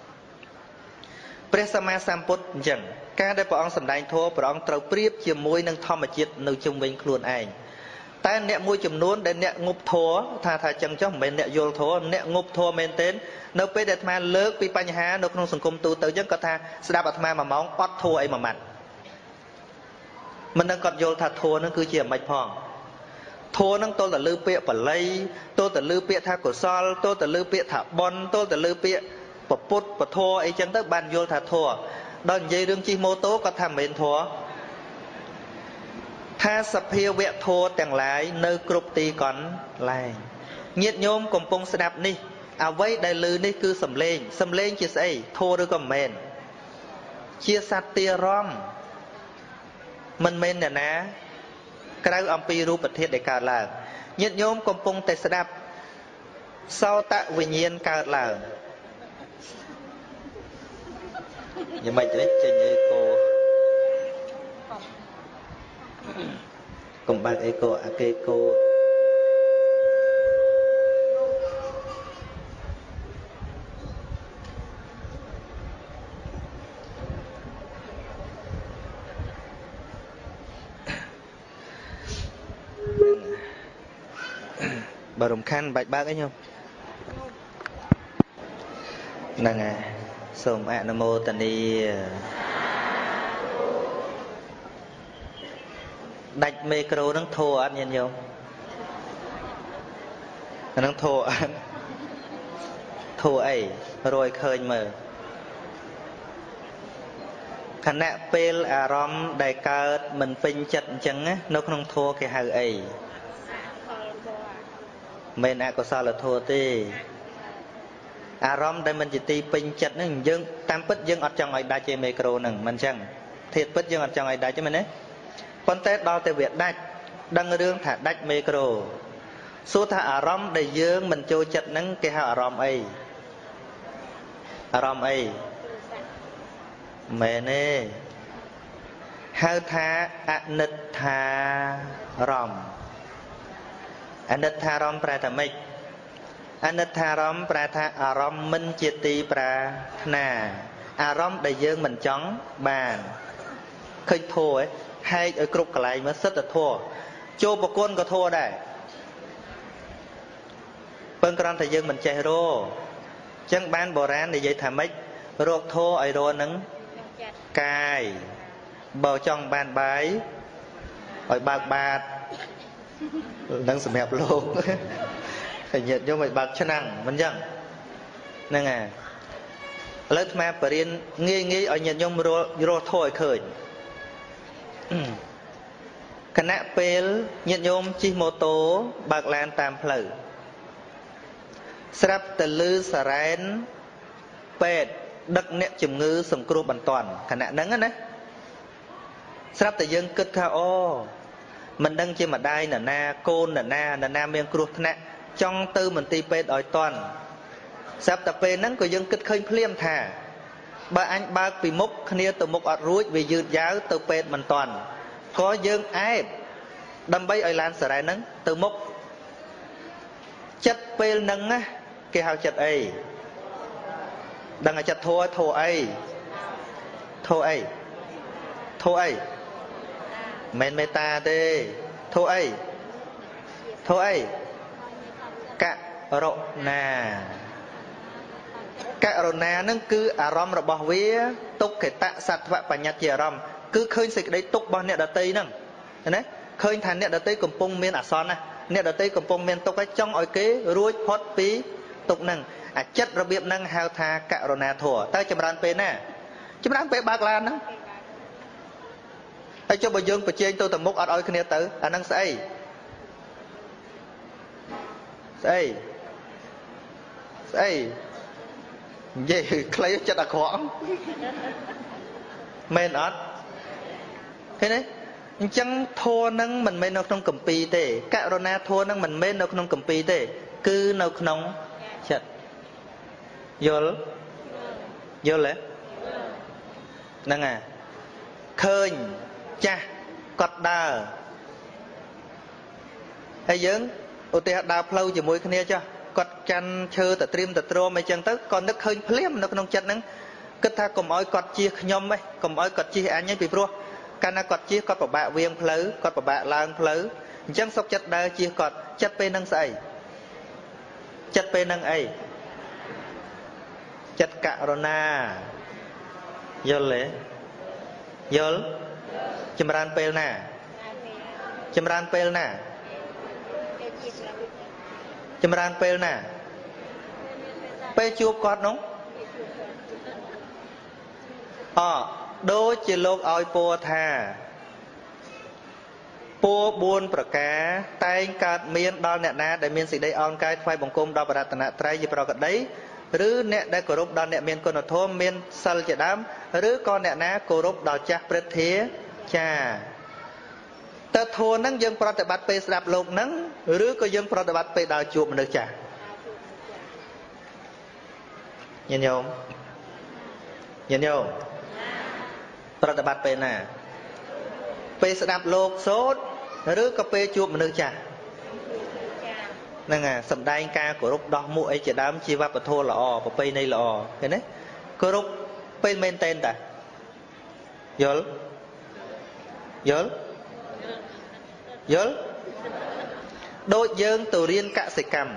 ព្រះសម្មាសម្ពុទ្ធអញ្ចឹងការដែលព្រះអង្គសម្ដែងធម៌ព្រះអង្គត្រូវប្រៀបជាមួយនឹងធម្មជាតិនៅជុំវិញខ្លួនឯងតែអ្នកមួយចំនួនដែលអ្នកងប់ធម៌ថាចឹងចុះមិនមែនអ្នកយល់ធម៌អ្នកងប់ធម៌មែនទែននៅពេលដែលអាត្មាលើកពីបញ្ហានៅក្នុងសង្គមទូទៅចឹងគាត់ថាស្ដាប់អាត្មា1ម៉ោងអត់ធម៌អីមួយម៉ាត់មិនដឹងគាត់យល់ថាធម៌ហ្នឹងគឺជាអ្មិចផងធម៌ហ្នឹងទល់តែលើពាក្យបល័យទល់តែលើពាក្យថាកុសលទល់តែលើពាក្យថាបុណ្យទល់តែលើពាក្យពុទ្ធពធអីចឹងទៅបានយល់ថាធម៌ដល់និយាយរឿងជិះម៉ូតូគាត់ថាមិនមែនធម៌ថាសភាវៈធម៌ទាំងឡាយនៅគ្រប់ទីកន្លែងញាតិញោមកំពុងស្ដាប់នេះអ្វីដែលឮនេះគឺសំឡេងជាស្អីធម៌ឬក៏មិនមែនជាសត្វទារម្មមិនមែនអ្នកណាក្រៅអំពីរូបធាតុដែលកើតឡើងញាតិញោមកំពុងតែស្ដាប់សោតវិញ្ញាណកើតឡើងយ៉ាងម៉េចទេចេញអេកូកុំបើកអេកូអាគេកូបើរំខានបាច់បើកអីញោមហ្នឹងហើយសូមអនុមោទនាដាច់មេក្រូហ្នឹងធោអត់ញាតិញោមហ្នឹងធោអត់ធោអីរយឃើញមើលខណៈពេលអារម្មណ៍ដែលកើតមិនពេញចិត្តអញ្ចឹងនៅក្នុងធោគេហៅអីមិនអកុសលធម៌ទេអារម្មណ៍ដែលមិនជាទីពេញចិត្តហ្នឹងយើងតាមពិតយើងអត់ចង់ឲ្យដាច់ទេមេក្រូហ្នឹងមិនអញ្ចឹងធាតុពិតយើងអត់ចង់ឲ្យដាច់ទេមែនទេប៉ុន្តែដល់តែវាដាច់ đăng rương thả đách micro số thả à rõm để dương mình trôi chật nắng cái hào à rõm ấy mẹ nè hào thả nịch thả rõm nịch thả rõm pra thả mịch nịch thả rõm pra thả à rõm minh chia ti pra nà à rõm để dương mình chóng bàn khơi thua ấy hay ở cục cái này mới rất là thua châu bọc quân có thua đây bên con thầy dương mình chạy rô chân ban bò rán để dây thả mấy ruột thô ấy rô nắng cài bầu trong ban bái ở bạc bạc nắng sầm hẹp luôn phải nhiệt vô mày bạc chân năng vẫn chẳng nè à lớp mà bờ riêng nghi ở nhiệt nhôm rô thôi khởi khả năng pel nhiệt nhôm chi mô tô bạc lan tam phở sắp từ lư sà rén pet đất nẹt chùm ngư sầm cua bẩn toàn khả năng nắng á nè sắp từ dân cất khao ô mình đang trên mặt đai nè na côn nè na miếng cua nè trong tư mình ti pet đòi toàn sắp tập pet nắng của dân cất khơi phliêm thả ba anh ba bị mốc khnia từ mốc ọt ruồi vì dư giáo từ pet mình toàn có dân ai đâm bay ở lan sà rén nắng từ mốc chất pet nắng á cái hào chất ấy đang ở chất thô ấy men meta tê thô ấy cạ rộ na nâng cứ à rõm rồi bỏ vía túc cái tạ sạch vạ bà nhặt dì rõm cứ khơi xịt đấy túc bao nẹ đợt tây nâng khơi thành nẹ đợt tây cùng pung miên à son nè nẹ đợt tây cùng pung miên túc cái trong ở kế ruồi hót pí tục nâng chấtระเบียบ nâng hào tha cạ rồ nà thủa tới chấm ran pê nè chấm ran pê bạc lan nâng cho bà dương bà chênh tôi tầm múc ọt oi khnia tử nâng xây vậy lấy chất khoáng mên ọt thế đấy chẳng thua nâng mình mên nó không cầm pi tê cạ rồ nà thua nâng mình mên nó không cầm pi tê cứ nó không chất vô lẽ nâng à khơi cha cọt đờ hay dưỡng ô tê đào plau chỉ mùi khnia cho cọt chăn chơ tờ trim tờ trô mày chân tức còn nước khơi phliêm nó không chất nâng kết tha cùng oi cọt chia nhom ấy cùng oi cọt chia anh ấy bị pro cana cọt chia cọt bảo bạ viêng phlau cọt bảo bạ lang phlau chân sọc chất đờ chia cọt chất pe nâng sậy chất pe nâng ấy chất cạ rô na vô lẽ vô châm ran pel nè châm ran pel nè châm ran pel nè pe chuột cọt nóng đôi chỉ lục oi po thà po buôn bạc cá tay cát miên đo nẹt na để miên sĩ đây on cái phai bồng cung đo bạc tận nẹt trai gì bạc cái đấy rứ nẹtได้គោរពដល់អ្នកមានគុណធម៌មានសិលជាដើមឬក៏អ្នកណាគោរពដល់ចាស់ព្រឹទ្ធាចាតើធម៌ហ្នឹងយើងប្រតិបត្តិពេលស្ដាប់លោកហ្នឹងឬក៏យើងប្រតិបត្តិពេលដល់ជួបមនុស្សចាស់ញាតិញោមប្រតិបត្តិពេលណាពេលស្ដាប់លោកសូត្រឬក៏ពេលជួបមនុស្សចាស់nâng à sầm đai ca của rúc đo mua ấy chỉ đám chi vấp thô lọ và pay này lọ cái đấy của rúc pay men tên ta dớl đôi dương từ riêng cạ sịch cầm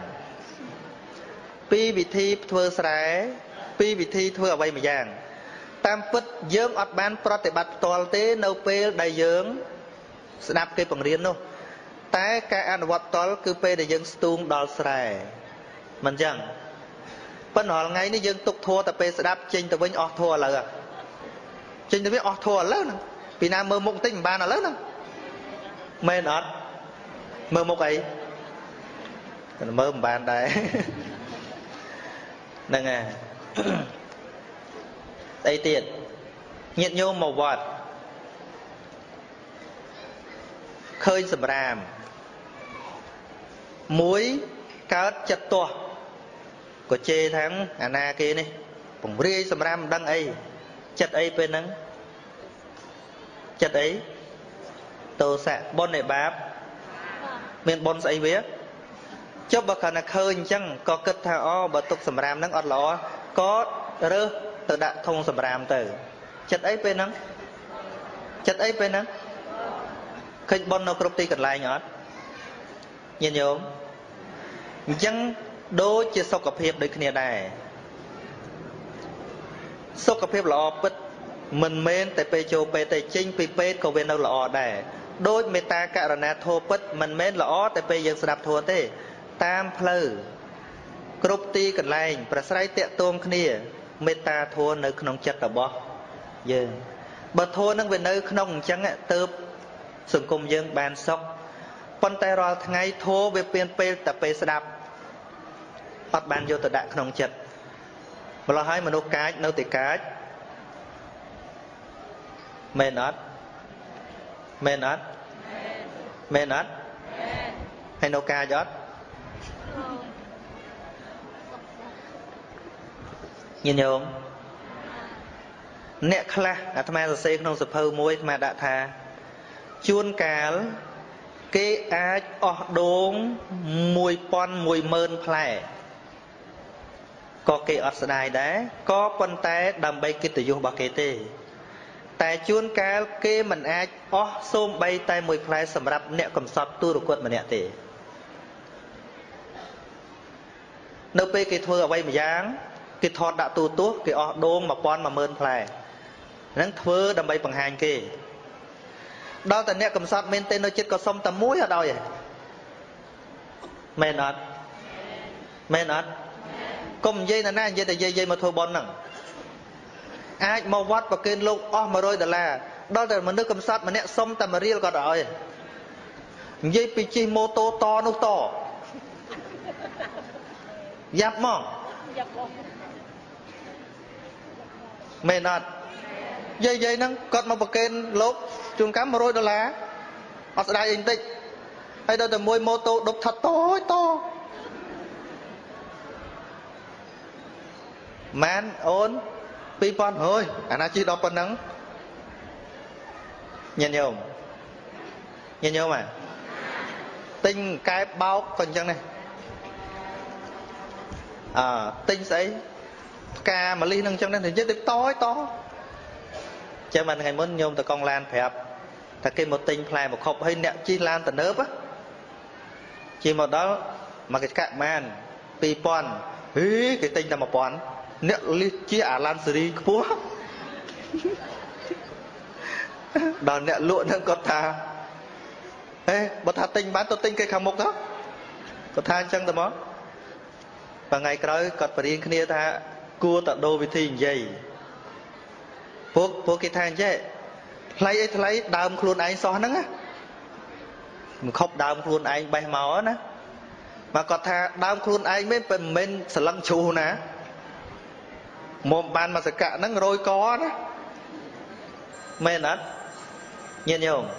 pi vị thi thưa sải pi vị thi thưa ở đây mà giang tam pất dương ọt ban prot bát toàn tế nâu pe đại dương đạp cây bằng riêng đâuแต่การอนุวัตตอลคือไปได้ยังสตูงดอลสไลมันจังปัญหาไงนี่ยังตกทัวแต่ไปสดับจริงแต่วิ่งออกทัวเลยจริงแต่วิ่งออกทัวแล้วนะปีหน้ามือมุกติ้งบ้านแล้วนะเมนอดมือมุกไอ้มือบ้านได้นั่นไงไอเตียนเงียบโยมมาวัด khơi sầm ram muối cát chặt to có chê thắng na kia này bùng ri sầm ram đăng ấy chặt ấy bên nắng chặt ấy tô sạ bon này báp miền bon say vía cho bà khả năng khơi chăng có kết thà o bà tục sầm ram nắng ọt lọ có rơ tự đã thông sầm ram từ chặt ấy bên nắng chặt ấy bên nắng khơi bon nó cướp ti cật lại nhọt nhìn nhôm chăng đôi chia sọc cặp hiệp đấy kia này sọc cặp hiệp lọ bứt mình men tại pe châu pe tại chinh pe pe có bên đâu lọ đây đôi meta cả là thô bứt mình men lọ tại pe dân sập thua thế tam phơi cướp ti cật lạiประสายเตะตวงkia meta thuaនៅក្នុងចិត្តរបស់យើងបើធัวនឹងវានៅក្នុងអញ្ចឹងទៅសង្គមយើងបានសុខប៉ុន្តែរាល់ថ្ងៃធัวវាពៀនពេលតែពេលស្ដាប់អត់បានយកទៅដាក់ក្នុងចិត្តម្ល៉េះហើយមនុស្សកាចនៅតែកាចមែនអត់មែនអត់មែនអត់ហើយនៅកាចអត់ញញោមអ្នកខ្លះអាត្មាសរសេរក្នុងសភៅមួយអាត្មាដាក់ថាជួនកាលគេអាចអស់ដូង 1000-10000 ផ្លែក៏គេអត់ស្ដាយដែរក៏ប៉ុន្តែដើម្បីកិត្តិយសរបស់គេទេតែជួនកាលគេមិនអាចអស់សូម្បីតែមួយផ្លែសម្រាប់អ្នកកំសត់ទូរគតម្នាក់ទេនៅពេលគេធ្វើអ្វីម្យ៉ាងគេថតដាក់ទូទស្សន៍គេអស់ដូង 1000-10000 ផ្លែហ្នឹងធ្វើដើម្បីបង្ហាញគេដល់តែអ្នកកំសត់មែនទេនៅចិត្តក៏សុំតែមួយអត់ឲ្យមែនអត់មែនអត់កុំនិយាយណានិយាយតែយាយមកធ្វើបន់ហ្នឹងអាចមកវត្តប្រគេនលោកអស់$100ដល់តែមនុស្សកំសត់ម្នាក់សុំតែ1រៀលក៏អត់ឲ្យនិយាយពីជិះម៉ូតូតនោះតយ៉ាប់មកមែនអត់យាយហ្នឹងគាត់មកប្រគេនលោកជួនកាល$100អត់ស្ដាយអីបន្តិចហើយដល់តែមួយម៉ូតូដប់ថាតូចតម៉ានអូន2000ហើយអាណាជិះដល់ប៉ុណ្ណឹងញញោមទិញកែបបោកក៏អញ្ចឹងដែរទិញស្អីផ្កាម្លិះនឹងអញ្ចឹងដែរនិយាយទៅតចាំមិនថ្ងៃមុនញោមតកង់ឡានប្រាប់តែគេមកទិញផ្លែមកខប់ហើយអ្នកជិះឡានតំណើបជិះមកដល់មកកកម៉ាន2000ហីគេទិញតែ1000អ្នកលិះជិះអាឡានសេរីខ្ពស់ដល់អ្នកលក់នឹងគាត់ថាបើថាទិញបានទៅទិញគេខាងមុខទៅគាត់ថាអញ្ចឹងទៅមកថ្ងៃក្រោយគាត់បរៀនគ្នាថាគួរតែដូរវិធីនិយាយពួកគេថាអញ្ចឹងថ្លៃអីថ្លៃដើមខ្លួនឯងសោះហ្នឹងណាមិនខុបដើមខ្លួនឯងបេះមកណាមកគាត់ថាដើមខ្លួនឯងមិនមែនសលឹងជ្រុះណាមកបានមកសកៈហ្នឹងរយកណាមែនអត់ញញោម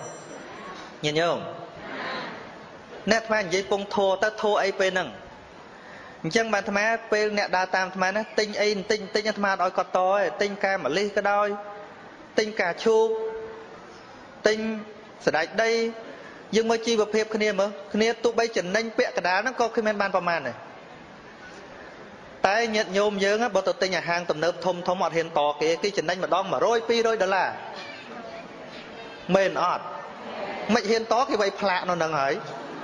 អ្នកអាត្មានិយាយពងធោទៅធោអីពេលហ្នឹងអញ្ចឹងបានអាត្មាពេលអ្នកដើរតាមអាត្មាណាទិញអីបន្តិចអាត្មាឲ្យគាត់តឯងទិញកាម្លិះក៏ដោយទិញកាឈូកទិញសដាច់ដីយើងមើលជីវភាពគ្នាមើលគ្នាទោះបីចំណេញពាក់កណ្ដាលហ្នឹងក៏គ្មានបានប្រមាណដែរតែញាតិញោមយើងបើទៅទិញអាហារទំនើបធំអត់ហ៊ានតគេចំណេញម្ដង$100-200មែនអត់មិនហ៊ានតគេវាយផ្លាកនៅនឹងហើយ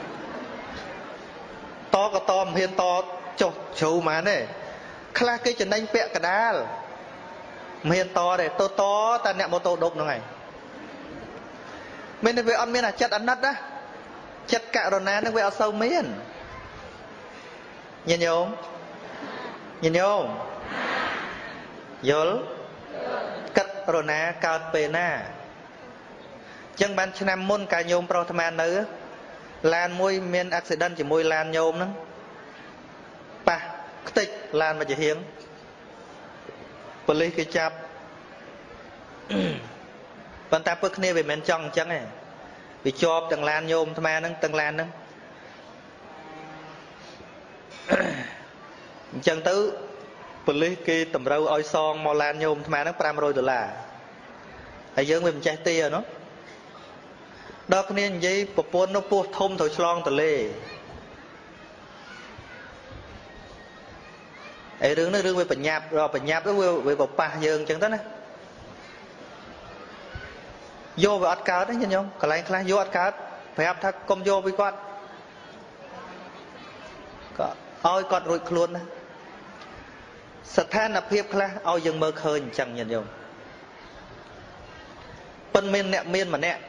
តក៏តមិនហ៊ានតចុះជ្រូម៉ានទេខ្លះគេចំណេញពាក់កណ្ដាលមិនហ៊ានតទេទៅតតែអ្នកម៉ូតូដប់ហ្នឹងហើយមែនទេវាអត់មានអាចិត្តអាណិតណាចិត្តករុណានឹងវាអត់សូវមានញញោមយល់ករុណាកើតពេលណាចឹងបានឆ្នាំមុនកាលញោមប្រុសអាត្មានៅឡានមួយមានអាក់ស៊ីដិនជាមួយឡានញោមហ្នឹងប៉ះខ្ទេចឡានមកជាហៀងប៉ូលីសគេចាប់ប៉ុន្តែពើគ្នាវាមិនមែនចង់អញ្ចឹងទេ vì chọp từng lan nhôm tham nâng từng lan nâng chân tứ police kia tầm râu oi son màu lan nhôm tham nâng $500 hay dương mình chạy tia nó đó cái nên gì bộ phôn nó buộc thôm thổi slong tờ lê ấy rương nó rương về bệnh nhạp rồi bệnh nhạp nó về bọc pa dương chẳng tất á vô về ớt cao đấy nhìn không cả lại vô ớt cao phải áp thắc công vô với con ôi con rồi luôn đó sát than là phiếp khá ôi dương mơ khơi chẳng nhìn không phân miên nẹ miên mà nẹ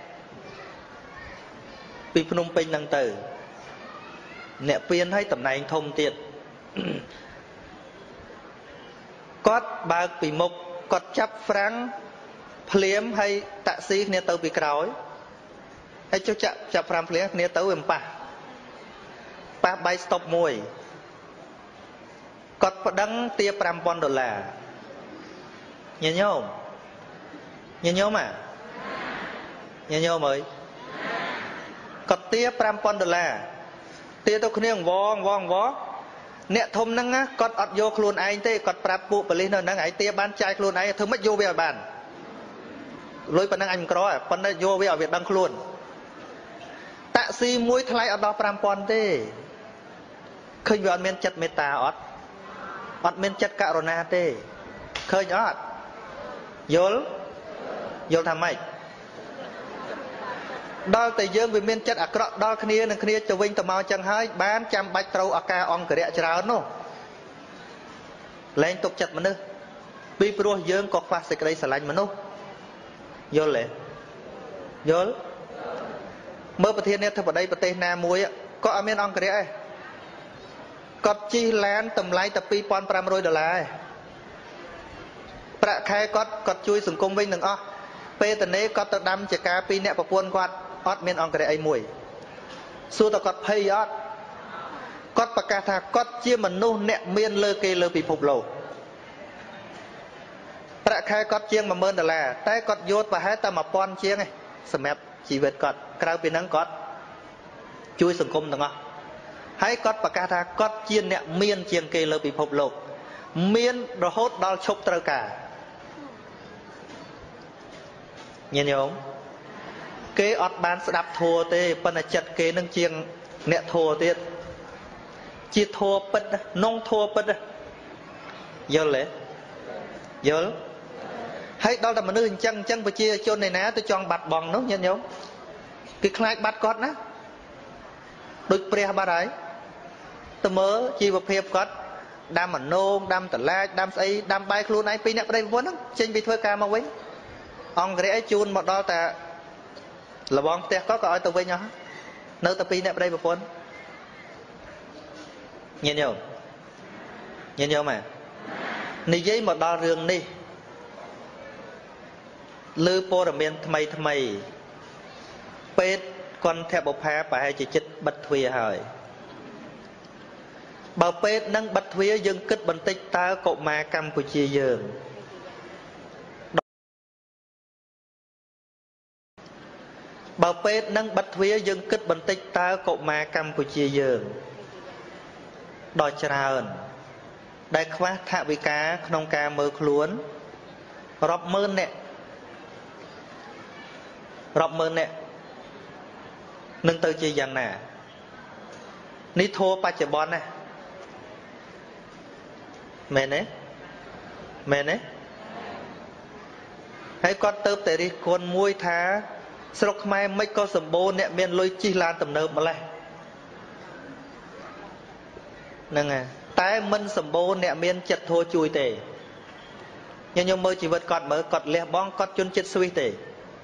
vì Phnom Penh năng tử nẹ phiên hay tầm này anh thông tiện cót ba bị mục cót chấp phẳng phliếm hay tạ sĩ nè tàu bị cào ấy hay cho chập phẳng phliếm nè tàu em pa bay stop mùi cót đăng tia $500 nhìn nhau mà nhìn nhau mới cót tia $500 tia tao khuyên vong vó nè thôm nâng á cót ọt vô luôn anh thế cót prap bụ bali nâng ấy tia ban trai luôn ấy thứ mất vô về bàn lối phần năng anh có phần năng vô về ở Việt Nam luôn tạ si muối thay ở đó $500 thế khơi về miền chất meta ọt miền chất carona thế khơi ọt vô tham mày đó tại dương vì miền chất à đó kia cho vinh tầm mau chẳng hơi bán trăm bạch trâu ở ca on cái chả nó lên tục chặt mà nữa vì pro dương có phát sinh đây sờ lạnh mà nó vô lệ vô mơ bờ thiên này thôi ở đây bờ tây nam muối có ở miền on cái đấy có chi lan tầm lại tập pi pon $500 bạ khai có chui sủng công vinh đừng o pe tận đấy có tự đâm chỉ cá pi nẹt bờ buôn quạt ót miền on cái đấy mùi xua tao có pay ót có bạc ca thà có chia mình nu nẹt miền lơ kê lơ bị phục lầu bạ khai có chiêng mà mơn là tay có vô và hai ta mà pon chiêng này sầm mẹp chỉ về có cao bên nắng có chui sủng công đừng o hãy có bạc ca thà có chiên nẹt miền chiêng kê lơ bị phục lầu miền rồi hốt đo chốc trâu cả nhìn nhớ không kế ọt bán sẽ đạp thua tê phần là chật kế nâng chiêng nẹ thua tiết chi thua bật nông thua bật giờ lẽ giờ hay đó là mà nơi chân và chia cho này ná tôi chọn bạt bòn nó nhìn nhớ cái khai bát con á đôi pre ba đấy tôi mớ chi vào phép con đam mà nôn đam tận lai đam say đam bay luôn ấy pin nè đây vốn á trên bị thuê ca mà quên ông cái ấy chun một đo ta là bọn tè có gọi tàu với nhau nơi tập pin nè đây một con nhìn nhau mà nị giấy một đo rương đi lư po là miền thay mày pet con theo bộ phá và hai chỉ chích bật thuê hỏi bảo pet nâng bật thuê dân kết bình tích ta cậu mà Campuchia dường bảo pet nâng bật thuê dân kết bình tích ta cậu mà Campuchia dường đòi tràn đại khoa thạ vị cá nông ca mơ khluốn rộp mơn nè nâng tư chi dần nè ní thua ba chè bon nè mẹ nè hãy con tớp tại đi con muôi thá sọc mai mấy con sầm bô nè miền lôi chi lan tầm nợ mà lại nâng à tái minh sầm bô nè miền chật thua chui tề nhưng mơ chỉ vật cọt mở cọt lẹ bong cọt chun chết suy tề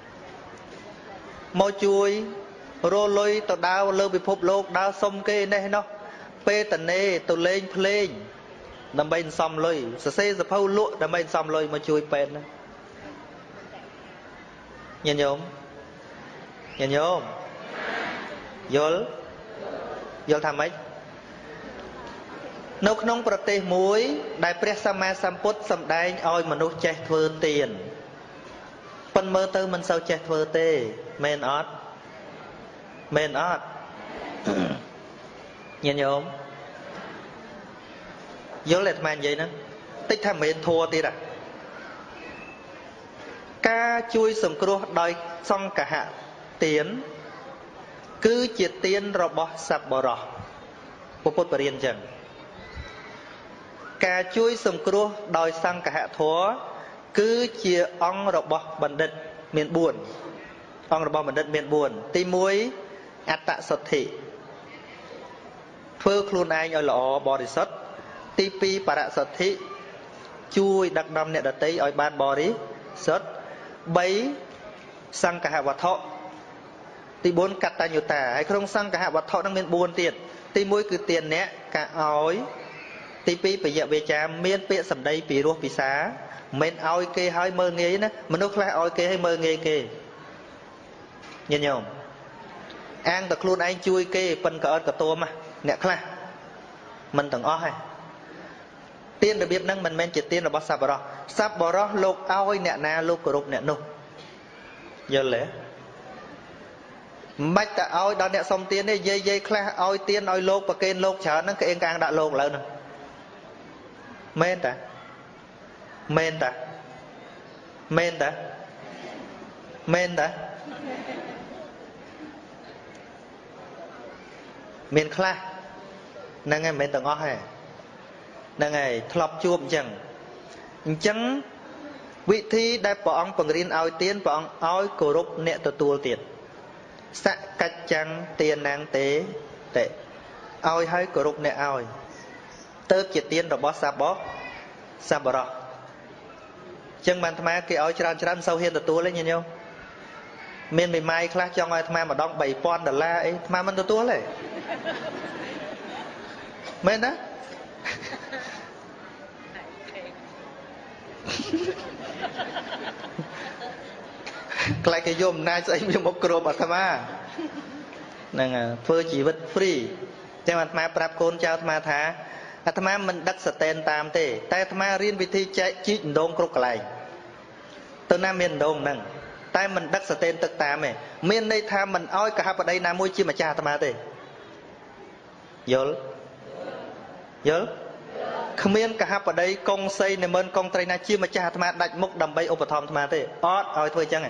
môi chui rô lôi tàu đào lơ bị phốp lô đào sông kê này nó pê tần nê tàu lên phlên đâm bên xong lôi sơ xê sơ phâu lụa đâm bên xong lôi mà chui pen nhìn nhôm vô tham mấy nấu nông protein muối đại pre sama samput sầm đai oi mà nấu che thưa tiền phần mơ tư mình sao che thưa tê men ót men ớt nhìn nhôm nhớ lại mà vậy nữa tích tham men thua tí à ca chui sầm cua đòi xong cả hạ tiến cứ triệt tiên rồi bỏ sập bỏ rọ bộ phốt bờ riêng chẳng ca chui sầm cua đòi sang cả hạ thua cứ chia ong rồi bỏ bần địch miền buồn ong rồi bỏ bần địch miền buồn ti muối ắt tạ sật thị phơi khuôn ai ở lọ bò đi sất ti pi para sật thị chui đặc đâm nè đặt tây ở ban bò đi sất bấy sang cả hạ vật thọ ti bốn cắt ta nhiều tả hay không sang cả hạ vật thọ đang miền buồn tiền ti muối cứ tiền nè cả ói ti pi bây giờ về cha miền bịa sầm đây pi ruột pi xá men ói kê hơi mơ nghe nè mình lúc lại ói kê hay mơ nghe kê nhìn nhom ăn tập luôn anh chui kê phân cả ớt cả tôm mà nè khla mình từng ói hay tiên được biết năng mình men chỉ tiên là sắp bỏ đó lục ói nè na lục cổ rục nè nô giờ lẽ bách ta ói đó nè xong tiên đấy dây dây khla ói tiên ói lục và kê lục chở nó cái càng đã lục lại nè men ta men ta men ta men ta miền khla năng ngày men từng ói hay năng ngày thọp chuông chẳng vị thi đại bỏ ông bằng riêng ao tiên bỏ ông ao cổ rục nẹ tờ tua tiền sạ cách chẳng tiền nàng tế tệ ao hay cổ rục nẹ ao tớ chỉ tiên rồi bó sa bó rọ chẳng bàn thầm cái ao chran sâu hiên tờ tua lên nhìn nhau miền mì mai khác cho ngài thầm mà đong 7 pon đờ la ấy thầm mình tờ tua lên men đó lại cái dùm nay sẽ bị một cột ở tham à nè phơi chỉ vật free cho mà tham prap côn chào tham thá tham mình đắc stand tam thế tại tham riêng vị thi chạy chỉ đồn cột lại từ nam miền đông nè tại mình đắc stand tất tam này miền đây tham mình oi cả hấp ở đây nam môi chi mà cha tham thế nhớ không miền cả hấp ở đây công xây này mình công tây na chi mà cha tham đặt mục đầm bay ôm vào thom tham thế ót oi thôi chăng này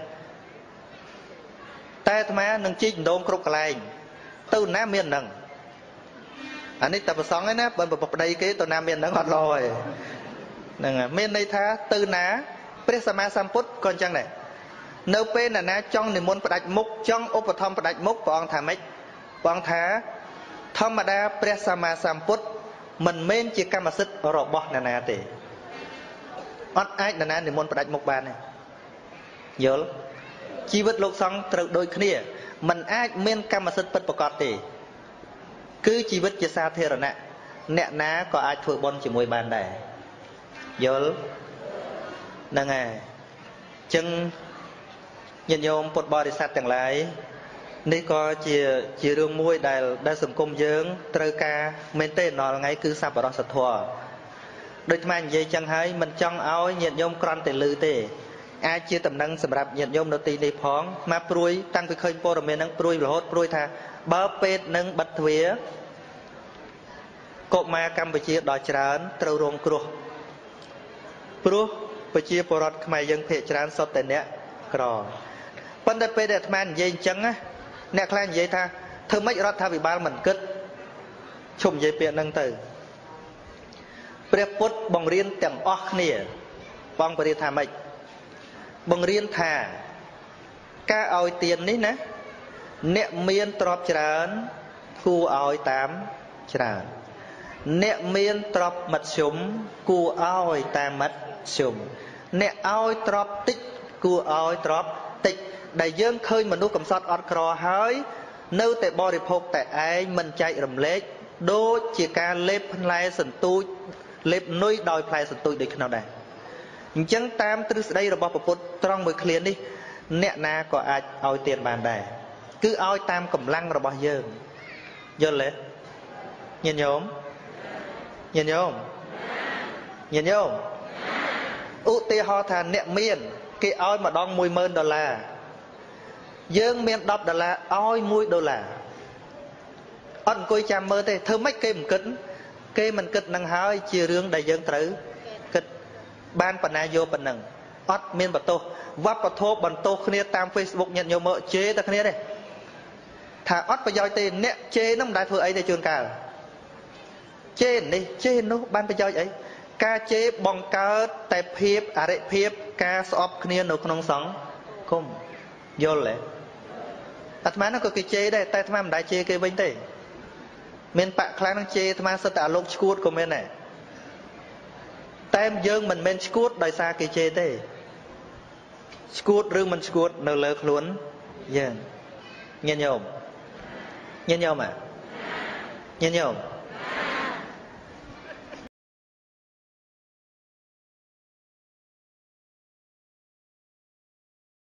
แต่ทำไมนึงจีนโดนครบกลายตัวน้ำเมียนนึงอันนี้แต่ประสองไอ้นะเป็นแบบใดกี้ตัวน้ำเมียนนึงหอดลอยนึงเมียนในท่าตัวน้าพระสมมาสัมพุทธก่อนจังไหนเนื้อเป็นน่ะนะจ้องในมนต์ประดับมุกจ้องอุปธรรมประดับมุกปองถามิปองท้าธรรมดาพระสมมาสัมพุทธมันเม่นจีกรรมสิทธิ์รบนานาเตอดไอ้นานาในมนต์ประดับมุกบานเนี่ยเยอะชีวิตโลกสองตรึกโดยเคลียมันอาจเมียนกรรมสิทธิ์ประกอบตีคือชีวิตจะสาเทระนะเนน้าก็อาจฝึกบนจิมวยบานได้เยอะนั่งไงจึงยันโยมปลดบริษัทต่างหลายนี่ก็จีเรื่องมวยได้สังคมเยอะตรึกกาเมนเต้นอนไงคือสับปะรดสัตว์ทัวโดยทำไมยัยจังให้มันจ้องเอายันโยมกรันแต่ลือเตอาเจียตำนังสำหรับญาติโยมดนตรีในพ้องมาปลุยตั้งไปเคยโปรเมนังปลุยหลอดปลุยท่าบ่เป็ดนังบัดเวียกบมากัมพูชีดอยจรานตรวงกรุปลุกไปเชียปรดขมายยังเพจจรานสดแต่เนี้ยกรอปันได้ไปเด็ดมันยัยจังนะเนี่ยคลานยัยท่าเธอไม่รัฐทาวิบาลเหมือนกึศชมยัยเปียนังตื่นเปรียบปุ๊ดบังเรียนแต่งออกเนี่ยบังปริธามิบังเรียนท่าก้าเอาเตียนนี้นะเนเมียนตรอบจรานกูเอาตามจรานเนเมียนตรอบมัดชุมกูเอาตามมัดชุมเนเอาตรอบติดกูเอาตรอบติดได้ยื่นเคยมนุษย์กำซัดอดครอหายเนื้อแต่บริโภคแต่ไอ้มันใจรำเล็กโดยจีการเล็บพลายสันตุยเล็บนุ้ยดอยพลายสันตุยเด็กขนาดใดจังตามตรึกได้ระบบปุตตรองมือเคลียนนี่เนะนาก็อาจเอาเตียนบานได้คือเอาตามกำลังระบบเยินเยินเลยยินโยมอุติหอทานเนะเมียนกี่เอามาดอง$10,000 dương miền $10 oi $1 ẩn coi chăm mơ thế thơ mấy cây mình kịch năng hỏi chia rương đại dương tử kịch ban phần này vô phần nằng ất miền bờ tô vấp bờ thô bần tô khné tam Facebook nhận nhiều mỡ chế ta khné đây thà ất bây giờ tiền nè chế nó đại thừa ấy để trường cả chế đi chế nó ban bây giờ ấy ca chế bong cá tại phiệp à đấy phiệp ca sọp khné nó không sống không vô lẽ ắt má nó có cái chế đây tại tham đại chế cái vấn đề miền bạc kháng năng chế tham sát tạ lục skuốt của miền này tem dương mình men skuốt đại xa cái chế thế skuốt rương mình skuốt nở lơ luôn dương nhân nhôm mà nhân nhôm